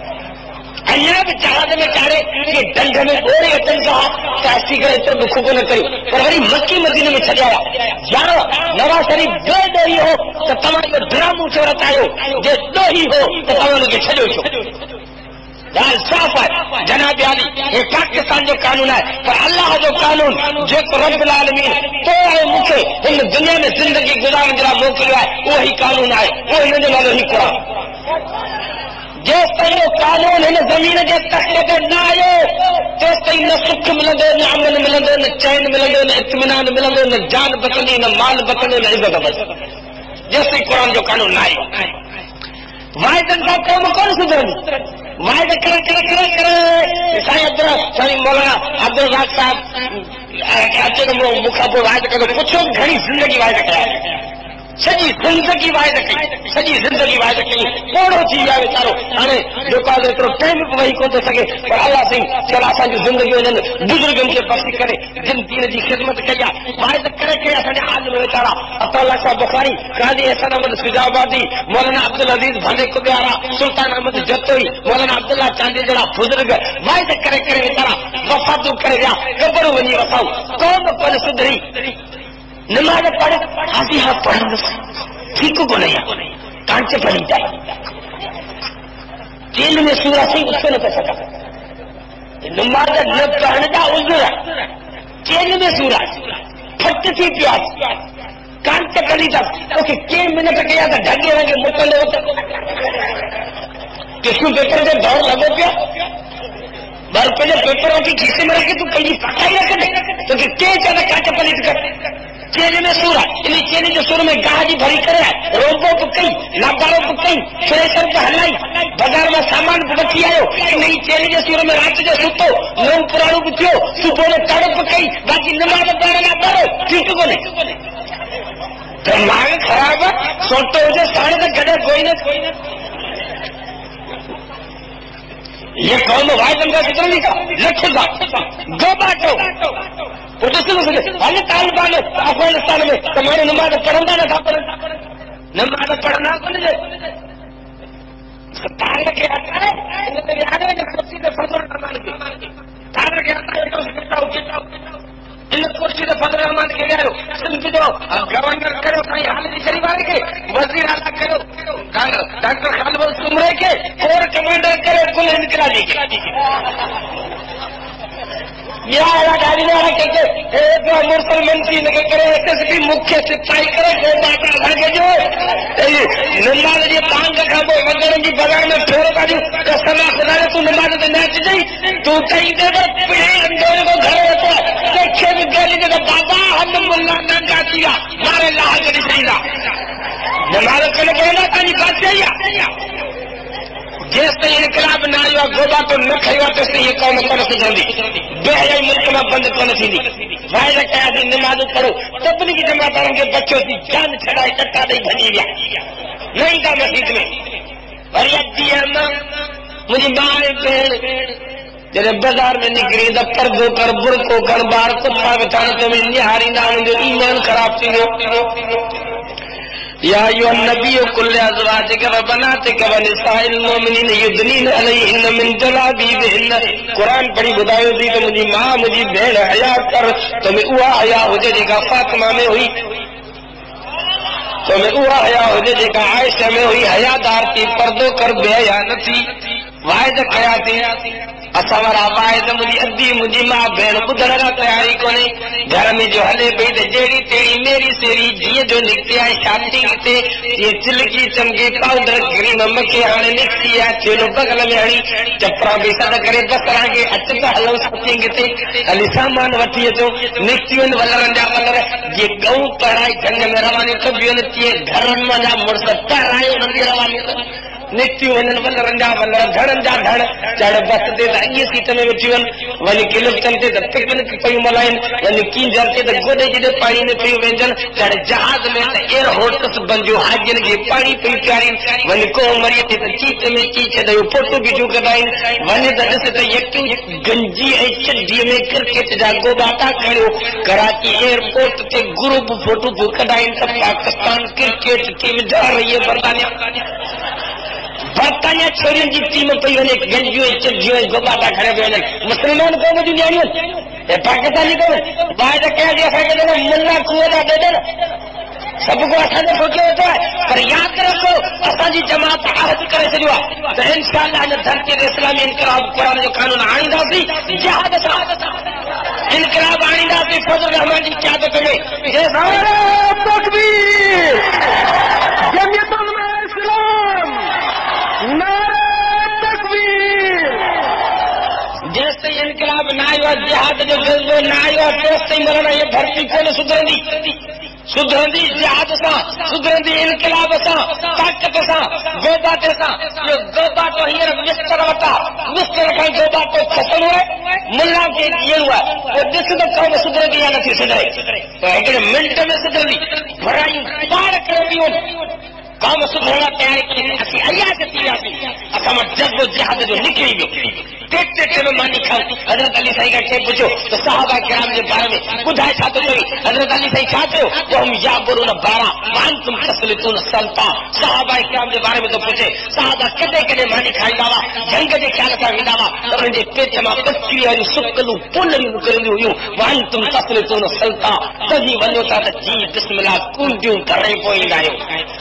अञा बि जहाज में चाढ़े कि ढंढ में ॿोड़े अचनि था त अची करे एतिरो दुख कोन करियो, पर वरी मकी मदीने में छॾिया। या नवाज़ शरीफ़ बेॾोही हो त तव्हां इहो ड्रामो छो रचायो, जे ॾोही हो त तव्हां हुनखे छॾियो छो। ॻाल्हि साफ़ आहे जनाब आली, हे पाकिस्तान जो कानून आहे, पर अल्लाह जो कानून जेको रब्बुल आलमीन तो ऐं मूंखे हिन दुनिया में ज़िंदगी गुज़ारण जे लाइ मोकिलियो आहे, उहो ई कानून आहे, उहो हिन जो नालो ई क़ुरान। जेस ताईं कानून हिन ज़मीन जे तख़्ते ते न आयो तेस ताईं न सुख मिलंदो, न अमन मिलंदो, न चैन मिलंदो, न इत्मीनान मिलंदो, न जान बचंदी, न माल बचंदो, न इज़त बचंदी, जेस ताईं क़ुरान जो कानून न आयो। वाइदनि सां कौम कोन सुधरंदी, वाइदे करे साईं मौलाना अब्दुल राज़ साहब अचे त मूंखां पोइ वाइदो कंदो, पुछो घणी ज़िंदगी वाइदो कया, सॼी ज़िंदगी वाइदो कई, सॼी ज़िंदगी वाइदो कई, पोड़ो थी विया वीचारो। हाणे जेको आहे एतिरो टाइम बि वेही कोन थो सघे, पर अल्लाह साईं चल असांजी ज़िंदगी हिननि बुज़ुर्गनि खे बख़्शी करे जिन दीन जी ख़िदमत कई आहे, वाइदो करे असांजा आलिम वीचारा अताउल्लाह साहब बुखारी, काज़ी हसन अहमद फिजाबादी, मौलाना अब्दुल अज़ीज़ भंडे कुदियारा, सुल्तान अहमद जतोई, मौलाना अब्दुल्ला चांदी जहिड़ा बुज़ुर्ग वाइदो करे वीचारा वफ़ातूं करे विया, क़बरूं वञी वसाऊं, क़ौम कोन सुधरी। नमाज पढ़ हाजी हाँ पढ़ंदुसि, ठीक को नहीं कांच पढ़ी जाए, जेल में सूरा से उठ न पे सका, नमाज न पढ़ने का उज़्र, जेल में सूरा फट थी प्यास, कांच पढ़ी था, ओके के मिनट के याद ढगे रंगे मुकल होता, किसको पेपर से दौड़ लगो क्या, बार पहले पेपर की खीसे में रखे तू कहीं पकाई रख दे, तो के ज्यादा कांच पढ़ी कर चेले में सूरा, इन चेले जो सूर में गाजी भरी करे, रोबो पकई, लाबारो पकई, फ्रेशर पे हलाई, बाजार में सामान रखी आयो, नहीं चेले जो सूर में रात जो सुतो, लोग पुराणो पुछियो, सुबह में ताड़ो पकई, बाकी नमाज पढ़ना पड़ो, ठीक को नहीं। दिमाग खराब है, सोचते हो साढ़े तक गड़े कोई न ये कौन वायदन का कितना लिखा लक्ष्य दो बाटो हाल तालिबान अफगानिस्तान में तुम्हारे नमाज पढ़ंदा न था, नमाज पढ़ना तार के आता है कुर्सी से फजल रहमान के तार के आता है इन कुर्सी से फजल रहमान के गयो सिंध जो गवर्नर करो साईं हाल शरीफ वाले के वजीर आला करो डॉक्टर खालिद सुमरे के और कमांडर करे कुल इनकलाबी के गाड़ी में मुरसल मंत्री लगे करे एसएसपी मुख्य सिपाही करे दो बाटा लगे जो नमाज जी पांग खाबो वगैरह की बाजार में फेरो काढी कसमा खुदा ने तू नमाज ते नाच जाई तू कहीं दे पे अंदर को घर होता देखे भी गली के बाबा हम मुल्ला ना गातिया मारे लाह करी सहीदा नमाज कने कहना तानी बात चाहिए जेस ताईं इनकलाब न आयो गोबा तो न खयो तेस ताईं कौम कोन सुधरंदी, बेहयाई मुल्क में बंद कोन थींदी। वाइदा कयासीं नमाज़ पढ़ो, तबलीगी जमातरनि खे बचो थी जान छॾाए कटा ॾेई भॼी विया, न ईंदा मस्जिद में। वरी अची मुंहिंजी माउ भेण जॾहिं बाज़ार में निकिरी त परदो कर बुरको कर ॿार कुता वेठा में निहारींदा, हुननि जो ईमान ख़राब थी वियो। یا ایھا النبی قل لازواجک و بناتک و نساء المؤمنین یدنین علیہن من جلابیبہن. قرآن پڑھی ॿुधायो थी त मुंहिंजी मां मुंहिंजी भेण हया कर तो में उहा हया हुजे जेका फातिमा में हुई, तो में उहा हया हुजे जेका आयशा में हुई. हयादार थी, पर्दो कर, बेहया न थी. वाइद कया थी असां वारा वाइद मुंहिंजी अधी मुंहिंजी मां भेण ॿुधण लाइ तयारी कोन्हे. घर में जो हले पई त जहिड़ी तेड़ी मेरी सेरी जीअं जो निकिती आहे शादी ते तीअं चिलकी चमके पाउडर क्रीम मखे हाणे निकिती आहे थेलो बगल में हणी चपड़ा बि सॾ करे बसरा खे अच त हलूं सचिंग ते हली सामान वठी अचो. निकितियूं आहिनि वलरनि जा वलर जीअं गऊं पढ़ाई झंग में रवानी कबियूं आहिनि तीअं घरनि मां जा मुड़ुस टहरायो उन्हनि जी रवानी निकितियूं वञनि वलरनि जा वलर धड़नि जा धड़. चढ़ बस ते त अॻे सीट में वेठियूं आहिनि, वञी किलुप्तनि ते त पिकनिक पयूं मल्हाइनि, वञी कींजर ते त गोॾे गिॾे पाणी में पयूं वेंजनि. चढ़ जहाज में त एयर होस्टस बंदियूं हाजियुनि खे पाणी पयूं पियारीनि. वञी कोमरीअ ते त चीच में चीच ॾेई फोटो बीठियूं कढाइनि. वञी त ॾिस त यकियूं गंजी ऐं चड्डीअ में क्रिकेट जा गोबाटा खणियो कराची एयरपोर्ट ते ग्रुप फोटो पियूं कढाइनि त पाकिस्तान क्रिकेट टीम जा रही बर्तानिया छोरियुनि जी टीम पई वञे गंजियूं ऐं चड्डियूं ऐं गोबाटा खणे पियूं वञनि. मुस्लमान क़ौम जूं न्याणियूं ऐं पाकिस्तानी क़ौम ॿाहिरि कया थी असांखे मुला खूह था ॾेनि. सभु को असांजो सोचियो वेठो आहे, पर यादि रखो असांजी जमात आहद करे छॾियो आहे त इंशाअल्लाह हिन धरती ते इस्लामी इनकलाब क़ुरान जो कानून आणींदासीं. जिहाद सां इनकलाब आणींदासीं फज़ल रहमान जी क़यादत में. तकबीर जमियत जेसिताईं इनकलाब न आयो आहे, जिहाद जो जज़्बो न आयो आहे, तेसिताईं मरना ये धरती कोन सुधरंदी. सुधरंदी जिहाद सां, सुधरंदी इनकलाब सां, ताक़त सां, गोबाटे सां. इहो गोबाटो हींअर मिस्टर वटां मिस्टर खां गोबाटो खसणो आहे, मुला खे ॾियणो आहे. पोइ ॾिस त कौम सुधरंदी या नथी सुधरे. हिकिड़े मिंट में सुधरंदी. भरायूं पार करे ॾियूं कौम सुधरण तयारी कई. असीं अयाज थी वियासीं, असां वटि जज़्बो जिहाद जो निकिरी वियो. टेट में मानी खाऊं. हज़रत अली साईं खां कंहिं पुछियो त सहाबा किराम जे बारे में ॿुधाए छा थो चई. हज़रत अली साईं छा चयो, वहुम याबुरून बारा वांतुम तस्लितून सल्ता. सहाबा किराम जे बारे में थो पुछे. सहाबा कॾहिं कॾहिं मानी खाईंदा हुआ, जंग जे ख़्याल सां वेंदा हुआ, त उन्हनि जे पेट मां पचड़ियूं वारियूं सुकलूं पूनरियूं निकिरंदियूं हुयूं. वांतुम तस्लितून सल्ता. तव्हीं वञो था त जी बिस्मिल्लाह कूंडियूं करे पोइ ईंदा आहियो.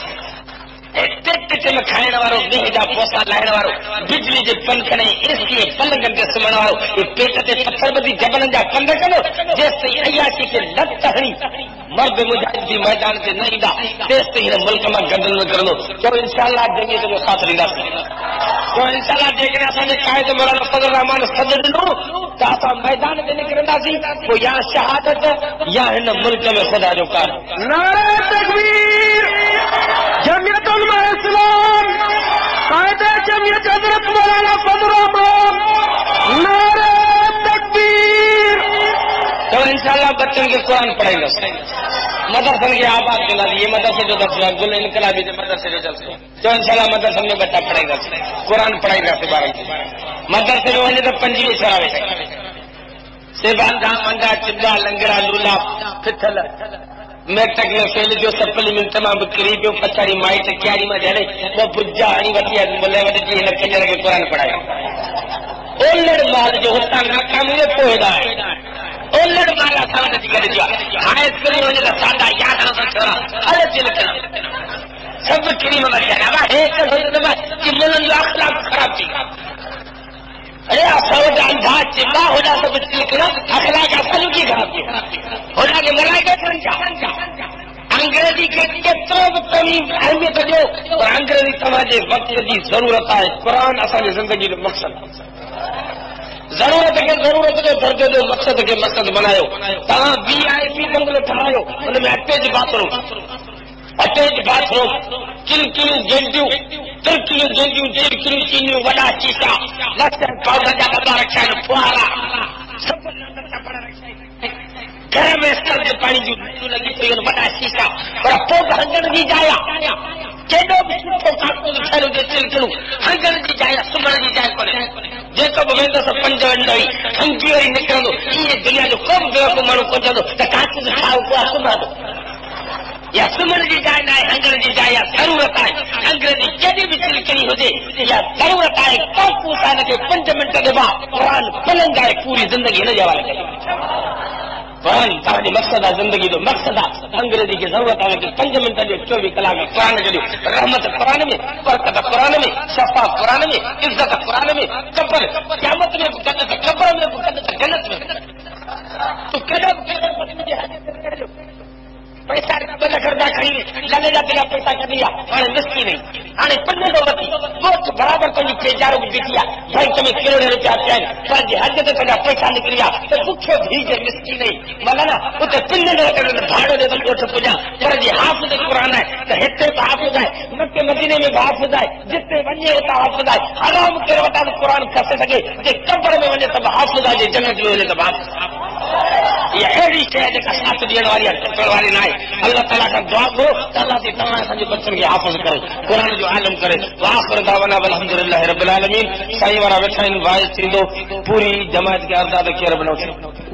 टिट में खाइण वारो, मींहं जा पोसा लाहिण वारो, बिजली जे पंखड़े एसी पलंगनि ते सुम्हण वारो, ये पेट ते पथर ॿधी जबलनि जा पंध कंदो. जेसिताईं अयाशी खे लत हणी मर्द मुजाहिद जी मैदान ते न ईंदा, तेसिताईं हिन मुल्क मां गंढल न करंदो. चओ इंशाअल्लाह जमीयत जो साथ ॾींदासीं. चओ इंशाअल्लाह जेकॾहिं असांजे क़ाइद मौलाना फज़ल रहमान सॾ ॾिनो त असां मैदान ते निकिरंदासीं. पोइ या शहादत या हिन मुल्क में ख़ुदा जो कार. नारे तकबीर. जमीयत उलमा इस्लाम कायदे जमीयत हज़रत मौलाना फज़ल रहमान. नारे तकबीर. तो इंशाअल्लाह बच्चों के कुरान पढ़ाईंदासीं, मदरसन के आबाद कंदासीं. ये मदरसे जो दर्जो आहे गुल इनकलाबी जे मदरसे जो जलसो. तो इंशाअल्लाह मदरसन में बच्चा पढ़ाईंदासीं, कुरान पढ़ाईंदासीं ॿारनि खे. मदरसे में वञे त पंजवीह छड़ावे सेबान जा मंडा चिॿा लंगड़ा लूला फिथल मेटक में फेल जो सप्लीमेंट मां बि किरी पियो. पछाड़ी माइट क्यारी मां जड़े ॿ भुजा हणी वठी आहे मुले वटि जी हिन कंजर खे क़ुरान पढ़ायो. ओलड़ माल जो हुतां नाकामी में पोइदा आहे. ओलड़ माल असां वटि अची गॾिजो आहे. हाणे स्कूल वञे त सादा यादि नथा छोरा हले थी लिखणा सभु किरी मां वठी आया. हेठि की मुलनि जो अख़लाक ख़राब थी. अरे असां वटि अंधा चिॿा होॾा सभु लिखणा अख़लाक असांजो कीअं ख़राब थी. होॾा खे मलाइका थियनि छा. अंग्रेजी खे केतिरो बि तमीम अहमियत ॾियो, पर अंग्रेजी तव्हांजे वक़्त जी ज़रूरत आहे. क़ुरान असांजी ज़िंदगी जो मक़सदु. ज़रूरत खे ज़रूरत जो दर्जो ॾियो, मक़सद खे मक़सद बनायो. तव्हां VIP बंगलो ठाहियो, हुन में अटैच बाथरूम, किलकिलियूं गेंडियूं, तिरकिलियूं गेंडियूं, चिरकिलियूं चीनियूं, वॾा शीशा, लक्स पाउडर जा दॿा रखिया आहिनि, फुआरा सभु घर में सर्द पाणी जूं लॻी पयूं आहिनि, वॾा शीशा. पर पोइ बि हंधण जी जाइ आहे. केॾो बि सुठो काको ठहियलु हुजे चिरकिलियूं, हंधण जी जाइ आहे, सुम्हण जी जाइ कोन्हे. जेको बि वेंदसि पंज वंडई हंगी वरी निकिरंदो. इहे दुनिया जो को बि बेवकूफ़ माण्हू कोन चवंदो त काको जो छा सुम्हंदो. یا سمن کی جائے نہ ہنگر کی جائے یا ضرورت ہے انگریزی کدی بھی سلکڑی ہو جائے یا ضرورت ہے کافو سال کے 5 منٹ کے بعد قرآن پلنگ ہے پوری زندگی نہ جواب کرے قرآن تاری مقصد ہے زندگی تو مقصد ہے انگریزی کی ضرورت ہے کہ 5 منٹ جو 24 کلاک قرآن جو رحمت قرآن میں برکت قرآن میں شفا قرآن میں عزت قرآن میں قبر قیامت میں جنت قبر میں جنت میں تو قدم پیسہ بند کردا کھڑی لگے جا تیرا پیسہ کر دیا ہاں مسکی نہیں ہاں پنے دولت بہت برابر کو بیچاروں کو بیٹیا بینک میں کروڑ روپیہ چین پر جی حج تے تھا پیسہ نکلیا تو بھوکے بھیجے مسکی نہیں مولانا اوتے پنے دے کر بھاڑو دے تو اٹھ پجا پر جی حافظ قرآن ہے تو ہتے تو حافظ ہے مکے مدینے میں حافظ ہے جتے ونجے ہوتا حافظ ہے حرام کرے وتا قرآن کھسے سکے جے قبر میں ونجے تو حافظ ہے جنت میں ونجے تو حافظ یہ ایڑی شے جکا ساتھ دین والی ٹکر والی نہ اللہ تعالیٰ کا دعا کو اللہ سے تمام سنجے بچوں کے حافظ کرے قرآن جو عالم کرے واخر دعوانا الحمدللہ رب العالمین سائیں ورا وٹھائن وائز تھیندو پوری جماعت کے اعضاء کے رب نو